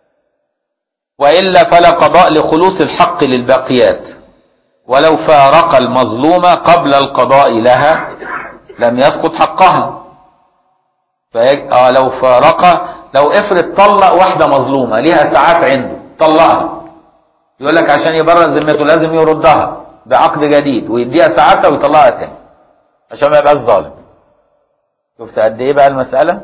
وإلا فلا قضاء لخلوص الحق للباقيات، ولو فارق المظلومة قبل القضاء لها لم يسقط حقها. لو فارق، لو افرض طلق واحدة مظلومة ليها ساعات عنده، طلقها، يقول لك عشان يبرر ذمته لازم يردها بعقد جديد ويديها ساعتها ويطلقها تاني عشان ما يبقاش ظالم. شفت قد ايه بقى المسألة؟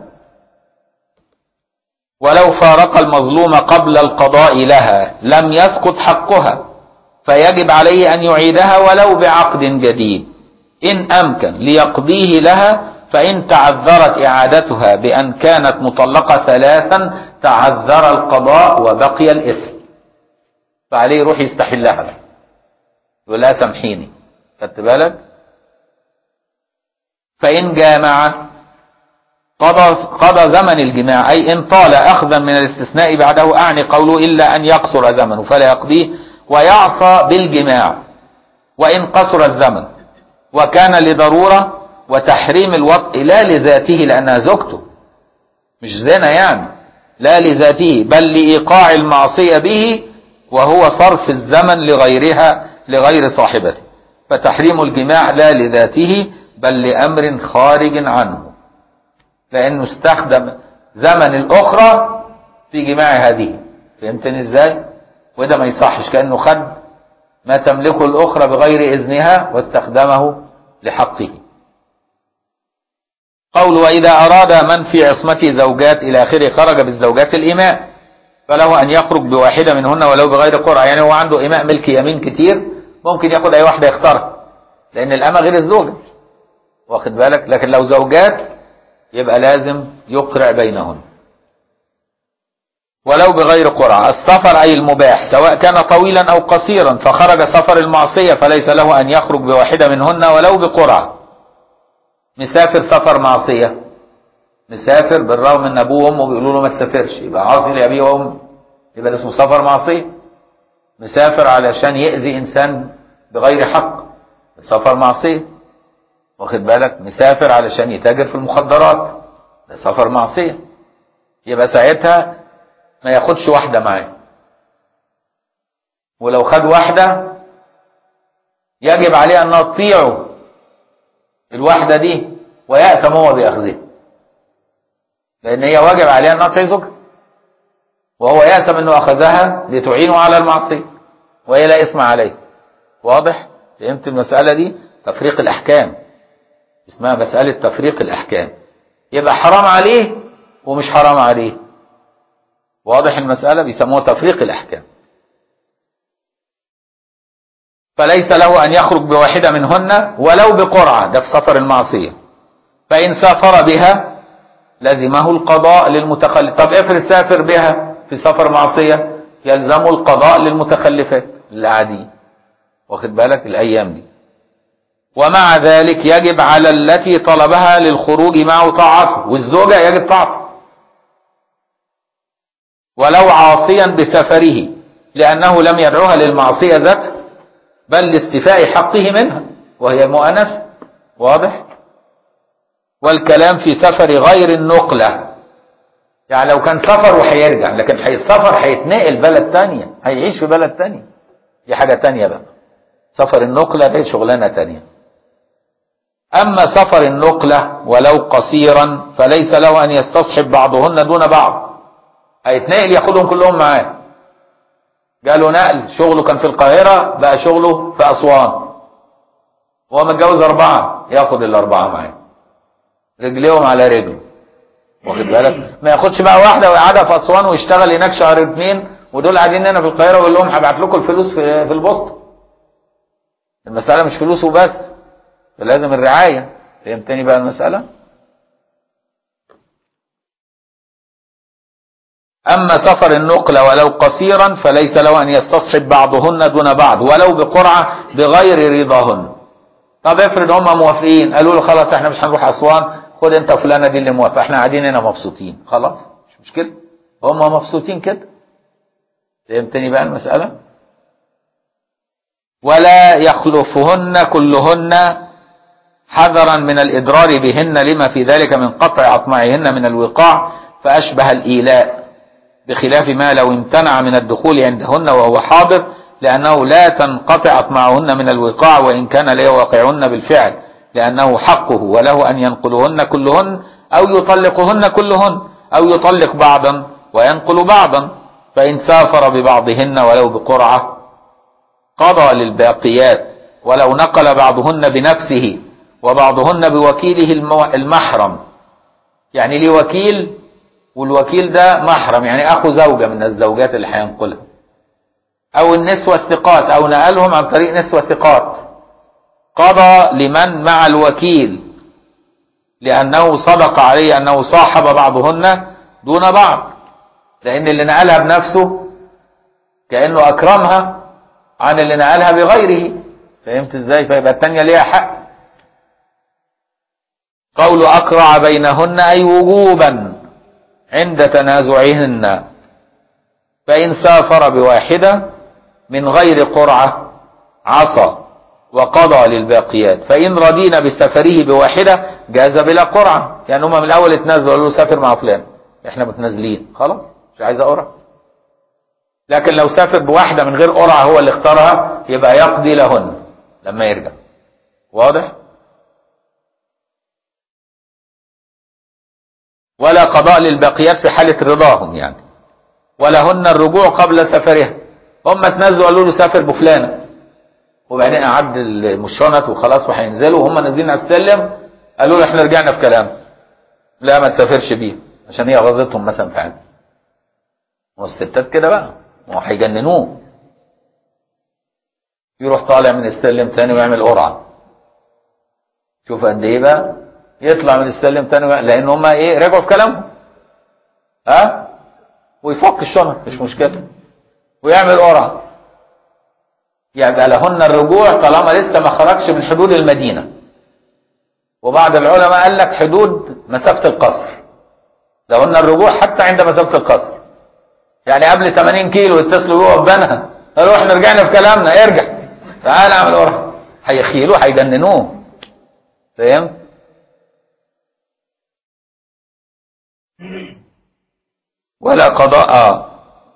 ولو فارق المظلومة قبل القضاء لها لم يسقط حقها، فيجب عليه أن يعيدها ولو بعقد جديد إن أمكن ليقضيه لها، فإن تعذرت إعادتها بأن كانت مطلقة 3 تعذر القضاء وبقي الإثم، فعليه يروح يستحلها بقى، يقول لها سامحيني. خدت بالك؟ فإن جامع قضى زمن الجماع، أي إن طال أخذا من الاستثناء بعده، أعني قوله إلا أن يقصر زمنه فلا يقضيه، ويعصى بالجماع وإن قصر الزمن، وكان لضرورة وتحريم الوطء لا لذاته لأنها زوجته، مش زنا يعني، لا لذاته بل لإيقاع المعصية به، وهو صرف الزمن لغيرها لغير صاحبته، فتحريم الجماع لا لذاته بل لأمر خارج عنه، لأنه استخدم زمن الأخرى في جماع هذه. فهمتني إزاي؟ وده ما يصحش، كأنه خد ما تملكه الأخرى بغير إذنها واستخدمه لحقه. قول وإذا أراد من في عصمته زوجات إلى آخره خرج بالزوجات الإماء، فله أن يخرج بواحدة منهن ولو بغير قرعة. يعني هو عنده إماء ملك يمين كتير، ممكن ياخد أي واحدة يختارها، لأن الأمة غير الزوجة، واخد بالك؟ لكن لو زوجات يبقى لازم يقرع بينهن ولو بغير قرعة. السفر أي المباح سواء كان طويلا أو قصيرا، فخرج سفر المعصية فليس له أن يخرج بواحدة منهن ولو بقرعة. مسافر سفر معصية مسافر بالرغم ان ابوه وامه بيقولوا له ما تسافرش، يبقى عاصي لابيه وامه، يبقى ده اسمه سفر معصيه. مسافر علشان يأذي انسان بغير حق، سفر معصيه. واخد بالك؟ مسافر علشان يتاجر في المخدرات، ده سفر معصيه. يبقى ساعتها ما ياخدش واحده معاه، ولو خد واحده يجب عليه انها تطيعه الواحده دي ويأثم هو باخذها، لان هي واجب عليها انها تطيع زوجها، وهو يأثم انه اخذها لتعينه على المعصيه وهي لا اثم عليه. واضح؟ فهمت المساله دي؟ تفريق الاحكام، اسمها مساله تفريق الاحكام. يبقى حرام عليه ومش حرام عليه. واضح المساله؟ بيسموها تفريق الاحكام. فليس له ان يخرج بواحده منهن ولو بقرعه، ده في سفر المعصيه. فان سافر بها لزمه القضاء للمتخلف. طب افرض سافر بها في سفر معصيه، يلزمه القضاء للمتخلفات العادية. واخد بالك؟ الايام دي. ومع ذلك يجب على التي طلبها للخروج معه طاعته، والزوجة يجب طاعته ولو عاصيا بسفره، لأنه لم يدعوها للمعصية ذاتها بل لاستيفاء حقه منها وهي المؤانسة. واضح؟ والكلام في سفر غير النقلة، يعني لو كان سفر وهيرجع، لكن السفر هيتنقل بلد تانية، هيعيش في بلد تانية، دي حاجة تانية بقى. سفر النقلة دي شغلانة تانية. أما سفر النقلة ولو قصيرا فليس له أن يستصحب بعضهن دون بعض. هيتنقل ياخدهم كلهم معاه. جاله نقل، شغله كان في القاهرة بقى شغله في أسوان، وهو متجوز 4، ياخد ال4 معاه، رجليهم على رجله. واخد بالك؟ ما ياخدش بقى واحدة ويقعدها في أسوان ويشتغل هناك شهر 2 ودول قاعدين هنا في القاهرة ويقول لهم هبعت لكم الفلوس في البوسطة. المسألة مش فلوس وبس، لازم الرعاية. فهمتني بقى المسألة؟ أما سفر النقلة ولو قصيرا فليس له أن يستصحب بعضهن دون بعض ولو بقرعة بغير رضاهن. طب افرض هم موافقين، قالوا له خلاص احنا مش هنروح أسوان، خد انت فلانة دي اللي موافقة، احنا قاعدين هنا مبسوطين، خلاص مش مشكلة، هم مبسوطين كده. فهمتني بقى المسألة؟ ولا يخلفهن كلهن حذرا من الإضرار بهن لما في ذلك من قطع أطماعهن من الوقاع فأشبه الإيلاء، بخلاف ما لو امتنع من الدخول عندهن وهو حاضر، لأنه لا تنقطع أطماعهن من الوقاع وإن كان لا يواقعهن بالفعل، لأنه حقه وله أن ينقلهن كلهن أو يطلقهن كلهن أو يطلق بعضا وينقل بعضا. فإن سافر ببعضهن ولو بقرعة قضى للباقيات، ولو نقل بعضهن بنفسه وبعضهن بوكيله المحرم، يعني ليه وكيل والوكيل ده محرم، يعني أخو زوجة من الزوجات اللي هينقلها، أو النسوة الثقات، أو نقلهم عن طريق نسوة ثقات، قضى لمن مع الوكيل لأنه صدق عليه أنه صاحب بعضهن دون بعض، لأن اللي نقلها بنفسه كأنه أكرمها عن اللي نقلها بغيره. فهمت ازاي؟ فيبقى التانية ليها حق. قول أقرع بينهن أي وجوبا عند تنازعهن. فإن سافر بواحدة من غير قرعة عصى وقضى للباقيات. فإن رضينا بسفره بواحدة جاز بلا قرعة، يعني هما من الأول اتنازلوا قالوا له سافر مع فلان، احنا متنازلين خلاص مش عايز قرعة. لكن لو سافر بواحدة من غير قرعة هو اللي اختارها يبقى يقضي لهن لما يرجع. واضح؟ ولا قضاء للباقيات في حالة رضاهم يعني، ولهن الرجوع قبل سفرها. هم اتنازلوا قالوا له سافر بفلانة، وبعدين أعد المشرنت وخلاص وهينزلوا وهم نازلين على السلم قالوا له احنا رجعنا في كلام، لا ما تسافرش بيه عشان هي غزتهم مثلا في حاجة. والستات كده بقى وهيجننوه، يروح طالع من السلم تاني ويعمل قرعة. شوف قد ايه بقى، يطلع من السلم تاني لان هم ايه رجعوا في كلامهم، ويفك الشنط مش مشكلة ويعمل قرعة. يبقى لهن الرجوع طالما لسه ما خرجش من حدود المدينة. وبعض العلماء قال لك حدود مسافة القصر، لهن الرجوع حتى عند مسافة القصر. يعني قبل 80 كيلو يتصلوا بيه وبنها قالوا احنا رجعنا في كلامنا، ارجع تعال اعمل ورا، هيخيلوه هيجننوه. فهمت؟ ولا قضاء.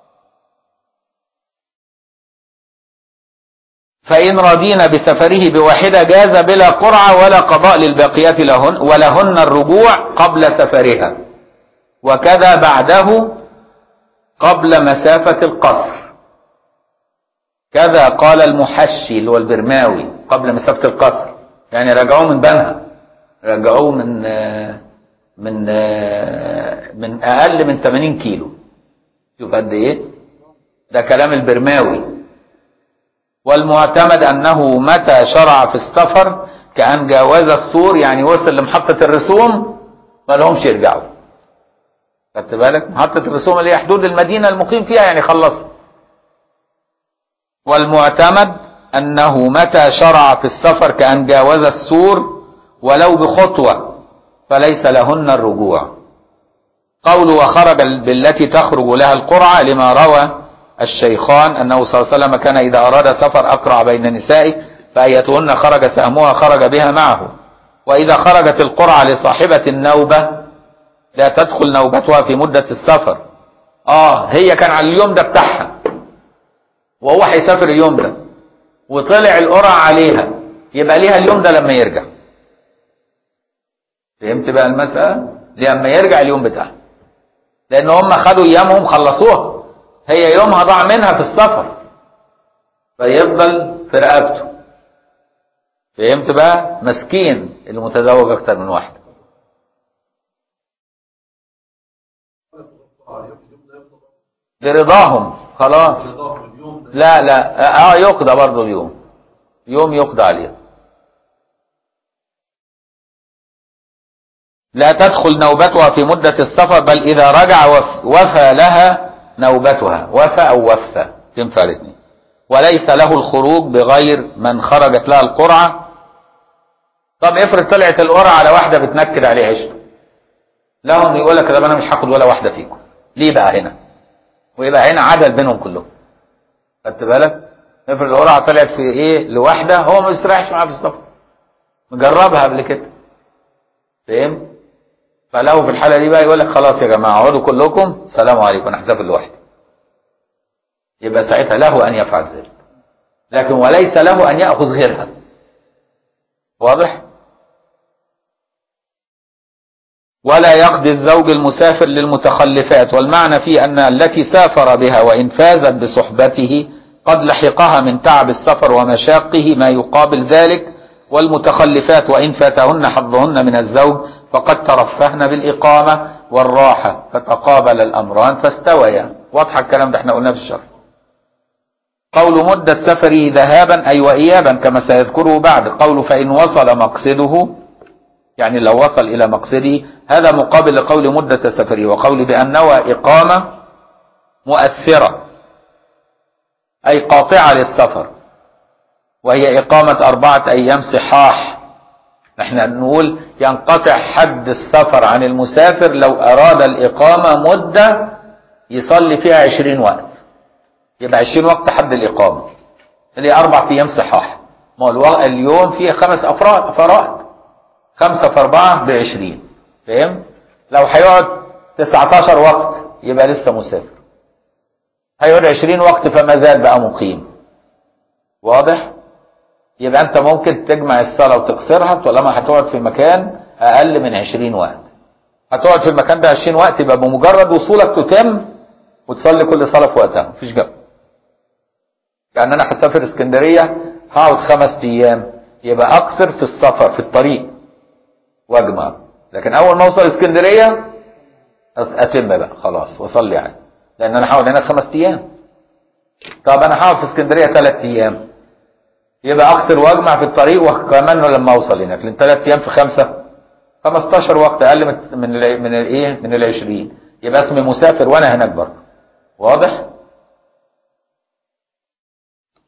فإن رضينا بسفره بواحدة جاز بلا قرعة ولا قضاء للباقيات لهن، ولهن الرجوع قبل سفرها، وكذا بعده قبل مسافة القصر. كذا قال المحشي اللي هو البرماوي قبل مسافة القصر، يعني رجعوه من بنها، رجعوه من أقل من 80 كيلو. شوف قد إيه ده كلام البرماوي. والمعتمد أنه متى شرع في السفر كأن جاوز السور، يعني وصل لمحطة الرسوم ما لهمش يرجعوا. خدت بالك؟ محطة الرسوم اللي هي حدود المدينة المقيم فيها، يعني خلص. والمعتمد أنه متى شرع في السفر كأن جاوز السور ولو بخطوة فليس لهن الرجوع. قول وخرج بالتي تخرج لها القرعة لما روى الشيخان أنه صلى الله عليه وسلم كان إذا أراد سفر أقرع بين نسائه فأيتهن خرج سهمها خرج بها معه. وإذا خرجت القرعة لصاحبة النوبة لا تدخل نوبتها في مدة السفر. هي كان على اليوم ده بتاعها وهو هيسافر اليوم ده وطلع القرعة عليها، يبقى ليها اليوم ده لما يرجع. فهمت بقى المسألة؟ لما يرجع اليوم بتاعها، لأن هم خدوا أيامهم خلصوها، هي يومها ضاع منها في السفر فيفضل في رقبته. فهمت بقى؟ مسكين اللي متزوج أكتر من واحدة. لرضاهم خلاص. لا يقضى برضه اليوم، يوم يقضى عليه. لا تدخل نوبتها في مدة السفر، بل إذا رجع وفى لها نوبتها، وفى أو وفى تنفع الاثنين. وليس له الخروج بغير من خرجت لها القرعة. طب افرض طلعت القرعة على واحدة بتنكد عليه عيشته، لهم يقول لك طب انا مش هاخد ولا واحدة فيكم، ليه بقى هنا؟ ويبقى هنا عدل بينهم كلهم. خدت بالك؟ افرض القرعة طلعت في ايه لواحدة هو ما بيستريحش معاها في السفر، مجربها قبل كده. فاهم؟ فله في الحالة دي بقى يقول لك خلاص يا جماعة اقعدوا كلكم سلام عليكم انا هسافر لوحدي. يبقى ساعتها له ان يفعل ذلك، لكن وليس له ان يأخذ غيرها. واضح؟ ولا يقضي الزوج المسافر للمتخلفات، والمعنى فيه أن التي سافر بها وإن فازت بصحبته قد لحقها من تعب السفر ومشاقه ما يقابل ذلك، والمتخلفات وإن فاتهن حظهن من الزوج فقد ترفهن بالإقامة والراحة فتقابل الأمران فاستويا. واضح الكلام ده احنا قلناه في الشرح. قول مدة سفره ذهابا أي وإيابا كما سيذكره بعد. قول فإن وصل مقصده، يعني لو وصل إلى مقصده، هذا مقابل لقول مدة سفره. وقول بأن نوى إقامة مؤثرة أي قاطعة للسفر، وهي إقامة 4 أيام صحاح. احنا نقول ينقطع حد السفر عن المسافر لو أراد الإقامة مدة يصلي فيها 20 وقت، يبقى 20 وقت حد الإقامة اللي 4 أيام صحاح. ما هو اليوم فيه 5 أفراد، 5 في 4 ب20. فاهم؟ لو هيقعد 19 وقت يبقى لسه مسافر، هيقعد 20 وقت فما زال بقى مقيم. واضح؟ يبقى انت ممكن تجمع الصلاة وتقصرها طالما هتقعد في مكان اقل من 20 وقت. هتقعد في المكان ده 20 وقت يبقى بمجرد وصولك تتم وتصلي كل صلاة في وقتها، مفيش جمع. يعني انا هسافر اسكندرية هقعد 5 ايام، يبقى اقصر في السفر في الطريق واجمع، لكن اول ما اوصل اسكندرية اتم بقى خلاص واصلي يعني، لان انا هقعد هناك 5 ايام. طب انا هقعد في اسكندرية 3 ايام، يبقى اقصر واجمع في الطريق وكمان لما اوصل هناك، لان 3 ايام في 5 15 وقت اقل من ال 20، يبقى اسمي مسافر وانا هناك برضه. واضح؟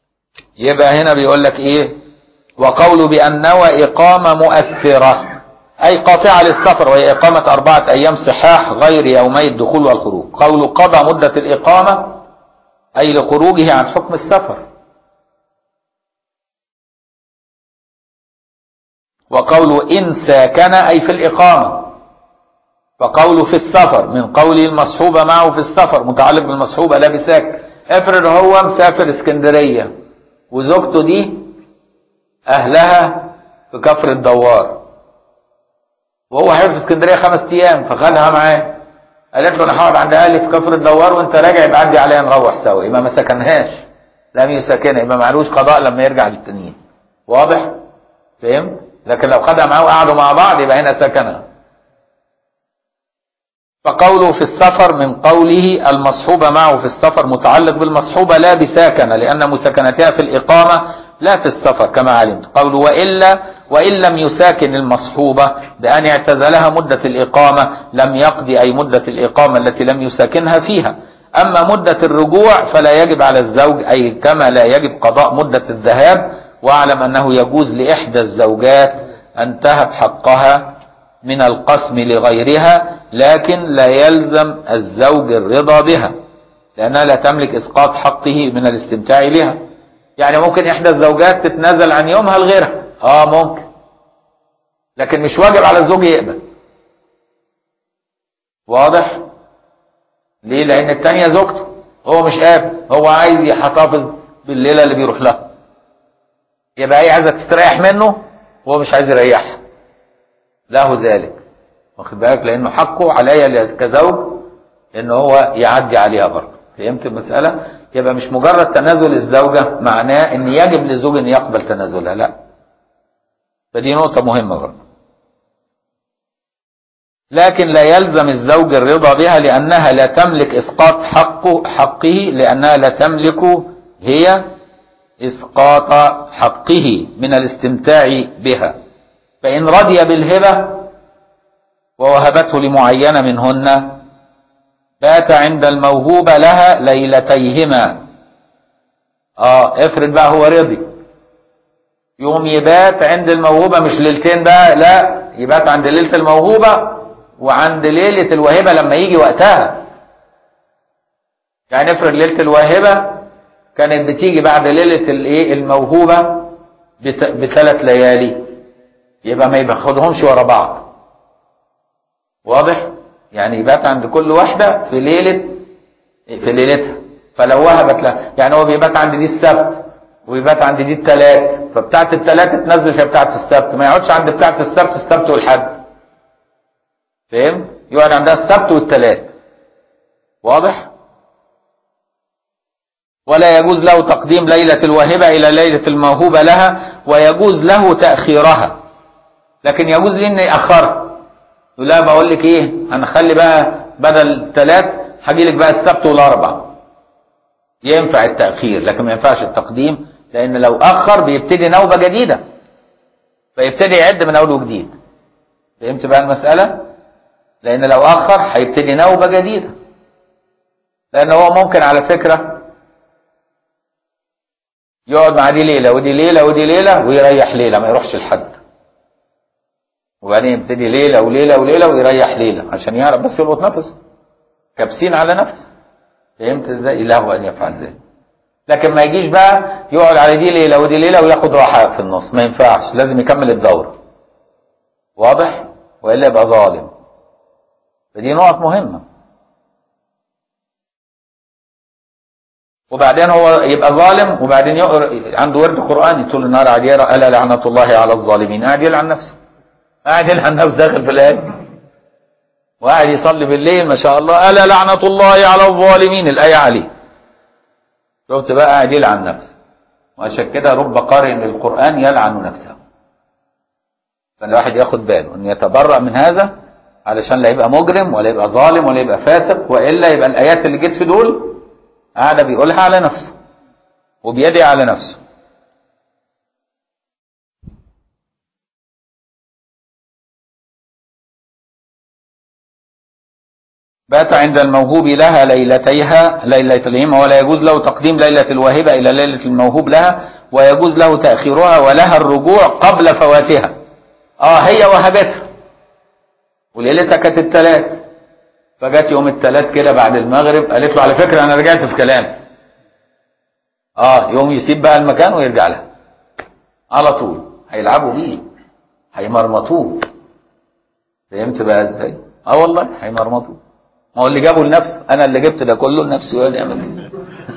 يبقى هنا بيقول لك ايه؟ وقول بأن نوى إقامة مؤثرة أي قاطعة للسفر، وهي إقامة 4 أيام صحاح غير يومي الدخول والخروج. قول قضى مدة الإقامة أي لخروجه عن حكم السفر. وقوله إن ساكن أي في الإقامة. وقوله في السفر من قوله المصحوبة معه في السفر متعلق بالمصحوبة لا بساكن. افرض هو مسافر اسكندرية وزوجته دي أهلها في كفر الدوار، وهو هيروح في اسكندرية 5 أيام فخدها معاه، قالت له أنا هقعد عند أهلي في كفر الدوار وأنت راجع يبقى عدي عليا نروح سوا، يبقى ما سكنهاش، لم يسكنها، يبقى معلوش قضاء لما يرجع للتانيين. واضح؟ فهمت؟ لكن لو خدها معاه وقعدوا مع بعض يبقى هنا سكنها. فقوله في السفر من قوله المصحوبة معه في السفر متعلق بالمصحوبة لا بساكنة، لأن مساكنتها في الإقامة لا في السفر كما علمت. قوله وإن لم يساكن المصحوبة بأن اعتزلها مدة الإقامة لم يقضي أي مدة الإقامة التي لم يساكنها فيها. أما مدة الرجوع فلا يجب على الزوج، أي كما لا يجب قضاء مدة الذهاب. واعلم أنه يجوز لإحدى الزوجات أن تهب حقها من القسم لغيرها، لكن لا يلزم الزوج الرضا بها لأنها لا تملك إسقاط حقه من الاستمتاع بها. يعني ممكن إحدى الزوجات تتنازل عن يومها لغيرها، ممكن، لكن مش واجب على الزوج يقبل. واضح؟ ليه؟ لأن التانية زوجته، هو مش قابل، هو عايز يحتفظ بالليلة اللي بيروح لها، يبقى هي عايزة تستريح منه وهو مش عايز يريحها، له ذلك، واخد بالك؟ لأنه حقه عليا كزوج إن هو يعدي عليها برضه. فهمت المسألة؟ يبقى مش مجرد تنازل الزوجة معناه إن يجب للزوج إن يقبل تنازلها، لا. فدي نقطة مهمة برضه. لكن لا يلزم الزوج الرضا بها لأنها لا تملك إسقاط حقه، لأنها لا تملك هي إسقاط حقه من الاستمتاع بها. فإن رضي بالهبة ووهبته لمعينة منهن بات عند الموهوبة لها ليلتيهما. افرض بقى هو رضي، يوم يبات عند الموهوبة، مش ليلتين بقى، لا، يبات عند ليلة الموهوبة وعند ليلة الواهبة لما يجي وقتها. يعني افرض ليلة الواهبة كانت بتيجي بعد ليلة الموهوبة ب3 ليالي، يبقى ما ياخدهمش ورا بعض. واضح؟ يعني يبات عند كل واحدة في ليلتها. فلو وهبت لها، يعني هو بيبات عند دي السبت ويبات عند دي الثلاث، فبتاعت الثلاث تنزل في بتاعت السبت، ما يقعدش عند بتاعت السبت والحد. فهم؟ يقعد عندها السبت والثلاث. واضح؟ ولا يجوز له تقديم ليلة الواهبة إلى ليلة الموهوبة لها، ويجوز له تأخيرها، لكن يجوز لي إن يأخرها. يقول لها بقول لك إيه، هنخلي بقى بدل 3 هاجي لك بقى السبت والأربع. ينفع التأخير، لكن ما ينفعش التقديم، لأن لو أخر بيبتدي نوبة جديدة، فيبتدي يعد من أول وجديد. فهمت بقى المسألة؟ لأن لو أخر هيبتدي نوبة جديدة، لأن هو ممكن على فكرة يقعد مع دي ليلة ودي ليلة ودي ليلة ويريح ليلة، ما يروحش لحد، وبعدين يبتدي ليلة وليلة وليلة ويريح ليلة عشان يعرف بس يلقط نفسه، كابسين على نفسه. فهمت ازاي؟ له أن يفعل ذلك. لكن ما يجيش بقى يقعد على دي ليلة ودي ليلة وياخد راحة في النص، ما ينفعش، لازم يكمل الدورة. واضح؟ وإلا يبقى ظالم. فدي نقط مهمة. وبعدين هو يبقى ظالم، وبعدين عنده ورد قرآني طول النهار قاعد يقرا ألا لعنة الله على الظالمين، قاعد يلعن نفسه، قاعد يلعن نفسه داخل في الآية، وقاعد يصلي بالليل ما شاء الله ألا لعنة الله على الظالمين الآية عليه. شفت بقى؟ قاعد يلعن نفسه. وعشان كده رب قارئ للقرآن يلعن نفسه. فالواحد ياخد باله أن يتبرأ من هذا علشان لا يبقى مجرم ولا يبقى ظالم ولا يبقى فاسق، وإلا يبقى الآيات اللي جت في دول قاعدة بيقولها على نفسه وبيدعي على نفسه. بات عند الموهوب لها ليلتيهما، ولا يجوز له تقديم ليلة الواهبة إلى ليلة الموهوب لها، ويجوز له تأخيرها ولها الرجوع قبل فواتها. هي وهبتها وليلتها كانت الثلاث، فجت يوم الثلاث كده بعد المغرب قالت له على فكره انا رجعت في كلامي. يوم يسيب بقى المكان ويرجع لها على طول، هيلعبوا بيه، هيمرمطوه. فهمت بقى ازاي؟ والله هيمرمطوه. ما هو اللي جابه لنفسه، انا اللي جبت ده كله لنفسي ولا يعمل ايه؟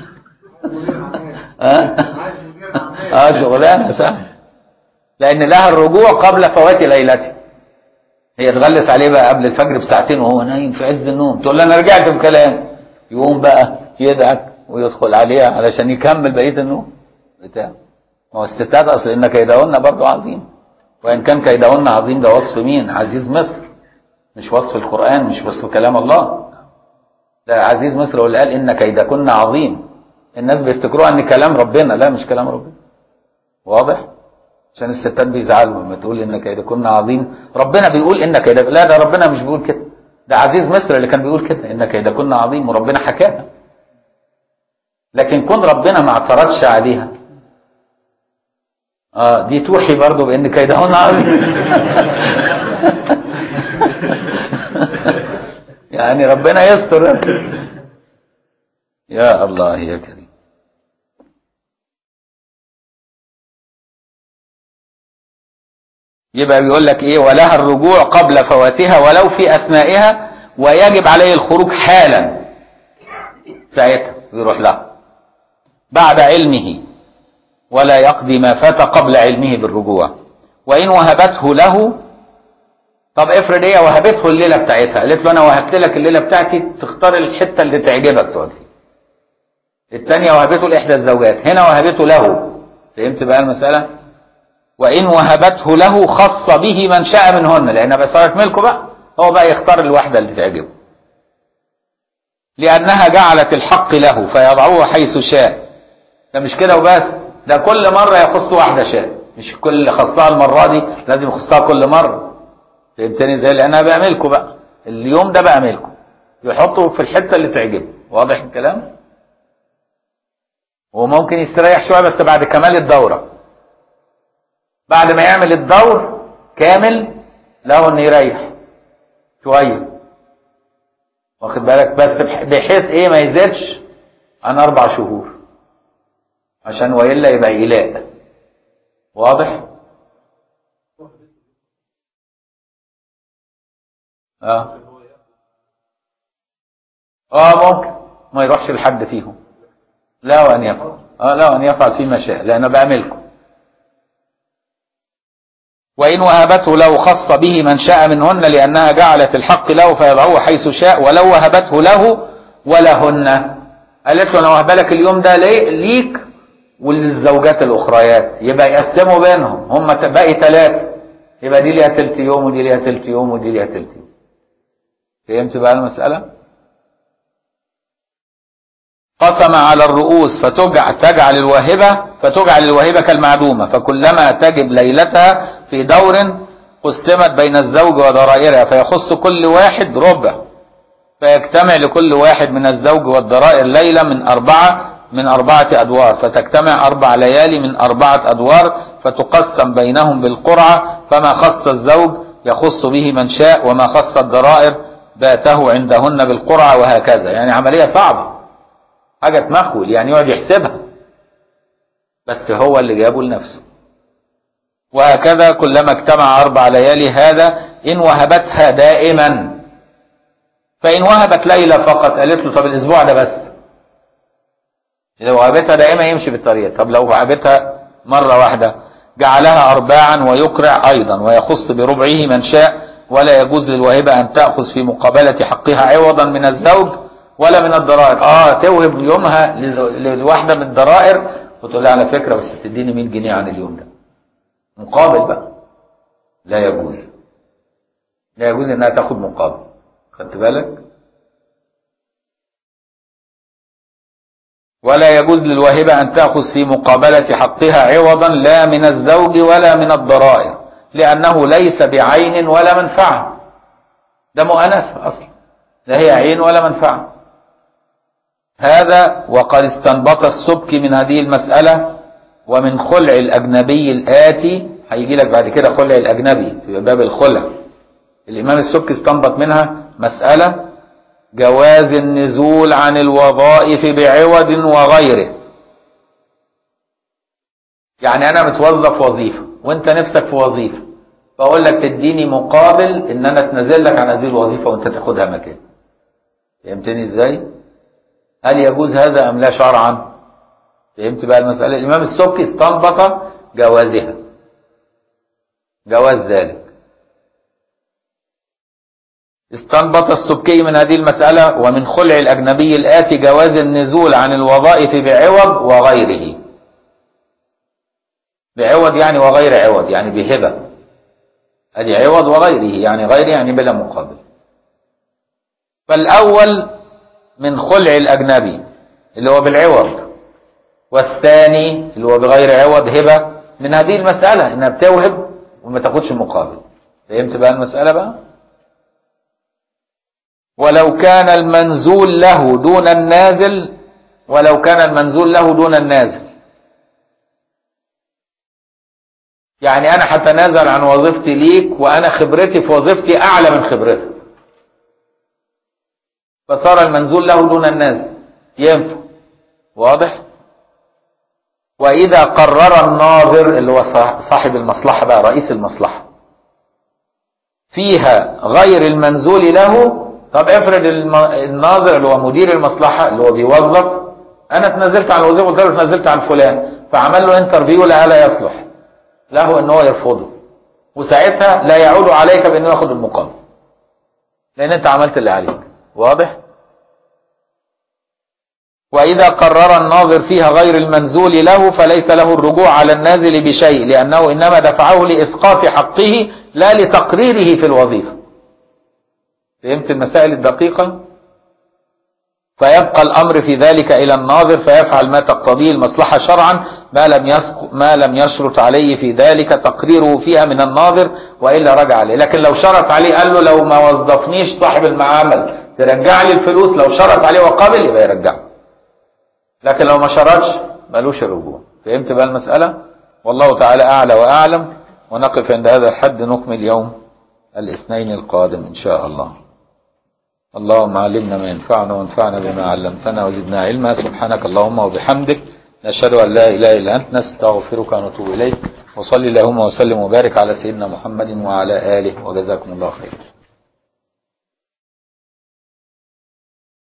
شغلانه سهله. لان لها الرجوع قبل فوات ليلته. هي تغلس عليه بقى قبل الفجر بساعتين وهو نايم في عز النوم، تقول له انا رجعت بكلام، يقوم بقى يدعك ويدخل عليها علشان يكمل بقيه النوم بتاعه. ما هو الستات اصل ان كيدهن برضه عظيم، وان كان كيدهن عظيم ده وصف مين؟ عزيز مصر، مش وصف القرآن، مش وصف كلام الله. ده عزيز مصر هو اللي قال ان كيدكن عظيم. الناس بيفتكروها ان كلام ربنا، لا مش كلام ربنا. واضح؟ عشان الستات بيزعلوا لما تقول ان كيدكن عظيم. ربنا بيقول ان كيدكن، لا ده ربنا مش بيقول كده، ده عزيز مصر اللي كان بيقول كده ان كيدكن عظيم، وربنا حكاها. لكن كون ربنا ما اعترضش عليها دي توحي برضه بان كيدهن عظيم. يعني ربنا يستر. يا الله يا كريم. يبقى بيقول لك ايه؟ ولها الرجوع قبل فواتها ولو في اثنائها، ويجب عليه الخروج حالا ساعتها يروح لها بعد علمه، ولا يقضي ما فات قبل علمه بالرجوع. وان وهبته له، طب افرض هي وهبته الليله بتاعتها، قالت له انا وهبت لك الليله بتاعتي، تختار الحته اللي تعجبك تقعد فيها. الثانيه وهبته لاحدى الزوجات، هنا وهبته له. فهمت بقى المساله؟ وان وهبته له خص به من شاء منهن، لانها بقى صارت ملكه بقى، هو بقى يختار الواحده اللي تعجبه، لانها جعلت الحق له فيضعه حيث شاء. ده مش كده وبس، ده كل مره يخص واحده شاء، مش كل خصها المره دي لازم يخصها كل مره. فهمتني ازاي؟ لانها بقى ملكه بقى، اليوم ده بقى ملكه، يحطه في الحته اللي تعجبه. واضح الكلام؟ وممكن يستريح شويه بس بعد كمال الدوره، بعد ما يعمل الدور كامل له انه يريح شويه، واخد بالك؟ بس بحيث ايه؟ ما يزيدش عن 4 شهور، عشان والا يبقى إيلاء. واضح؟ ممكن ما يروحش لحد فيهم، لا وان يفعل لا وان يفعل فيما شاء، لانه بقى ملكه. وان وهبته له خص به من شاء منهن، لانها جعلت الحق له فيضعه حيث شاء. ولو وهبته له ولهن، قالت له انا وهب لك اليوم ده ليك وللزوجات الاخريات، يبقى يقسموا بينهم، هم باقي 3، يبقى دي ليها تلت يوم ودي ليها تلت يوم ودي ليها تلت يوم. فهمت بقى المسألة؟ قسم على الرؤوس فتجعل الواهبة كالمعدومة، فكلما تجب ليلتها في دور قسمت بين الزوج وضرائرها، فيخص كل واحد ربع، فيجتمع لكل واحد من الزوج والضرائر ليلة من 4 أدوار، فتجتمع 4 ليالي من 4 أدوار، فتقسم بينهم بالقرعة، فما خص الزوج يخص به من شاء، وما خص الضرائر باته عندهن بالقرعة، وهكذا. يعني عملية صعبة، حاجة تمخول، يعني يقعد يحسبها، بس هو اللي جابه لنفسه. وهكذا كلما اجتمع 4 ليالي هذا إن وهبتها دائما. فإن وهبت ليلة فقط، قالت له طب الأسبوع ده بس، إذا وهبتها دائما يمشي بالطريقة. طب لو وهبتها مرة واحدة، جعلها 4 ويقرع أيضا، ويخص بربعه من شاء، ولا يجوز للواهبة أن تأخذ في مقابلة حقها عوضا من الزوج ولا من الضرائر. توهب يومها لواحدة من الضرائر وتقول لها على فكرة بس تديني 100 جنيه عن اليوم ده مقابل بقى، لا يجوز، لا يجوز انها تاخد مقابل. خدت بالك؟ ولا يجوز للواهبة أن تأخذ في مقابلة حقها عوضا لا من الزوج ولا من الضرائر، لأنه ليس بعين ولا منفعة، ده مؤانسة أصلا، لا هي عين ولا منفعة. هذا وقد استنبط السبكي من هذه المسألة ومن خلع الأجنبي الآتي، هيجي لك بعد كده خلع الأجنبي في باب الخلع، الإمام السبكي استنبط منها مسألة جواز النزول عن الوظائف بعوض وغيره. يعني أنا متوظف وظيفة وأنت نفسك في وظيفة، فأقول لك تديني مقابل إن أنا أتنزل لك عن هذه الوظيفة وأنت تاخدها مكان. فهمتني إزاي؟ هل يجوز هذا أم لا شرعا؟ فهمت بقى المسألة؟ الإمام السبكي استنبط جوازها، جواز ذلك. استنبط السبكي من هذه المسألة ومن خلع الأجنبي الآتي جواز النزول عن الوظائف بعوض وغيره. بعوض يعني وغير عوض، يعني بهبة. ادي عوض وغيره، يعني غير يعني بلا مقابل. فالأول من خلع الأجنبي اللي هو بالعوض، والثاني اللي هو بغير عوض هبة من هذه المسألة انها بتوهب وما تاخدش مقابل. فهمت بقى المسألة بقى؟ ولو كان المنزول له دون النازل، ولو كان المنزول له دون النازل، يعني انا هتنازل عن وظيفتي ليك وانا خبرتي في وظيفتي اعلى من خبرتك، فصار المنزول له دون النازل، ينفع. واضح؟ واذا قرر الناظر اللي هو صاحب المصلحة بقى، رئيس المصلحة، فيها غير المنزول له. طب افرض الناظر اللي هو مدير المصلحة اللي هو بيوظف، انا اتنازلت عن الوظيفة، قلت له اتنازلت عن فلان، فعمل له انترفيو لقى لا يصلح له ان هو يرفضه، وساعتها لا يعود عليك بانه ياخد المقابل، لان انت عملت اللي عليك. واضح؟ واذا قرر الناظر فيها غير المنزول له فليس له الرجوع على النازل بشيء، لانه انما دفعه لاسقاط حقه لا لتقريره في الوظيفة. فهمت المسائل الدقيقة؟ فيبقى الامر في ذلك الى الناظر، فيفعل ما تقتضيه المصلحة شرعا ما لم يشرط عليه في ذلك تقريره فيها من الناظر، والا رجع عليه. لكن لو شرط عليه قال له لو ما وظفنيش صاحب المعامل ترجع لي الفلوس، لو شرط عليه وقابل يبقى يرجعه، لكن لو ما شرطش ملوش الرجوع. فهمت بقى المسألة؟ والله تعالى اعلى واعلم. ونقف عند هذا الحد، نكمل يوم الاثنين القادم ان شاء الله. اللهم علمنا ما ينفعنا وانفعنا بما علمتنا وزدنا علما. سبحانك اللهم وبحمدك، نشهد أن لا إله إلا أنت، نستغفرك ونتوب إليك. وصلي اللهم وسلم وبارك على سيدنا محمد وعلى آله، وجزاكم الله خيرا.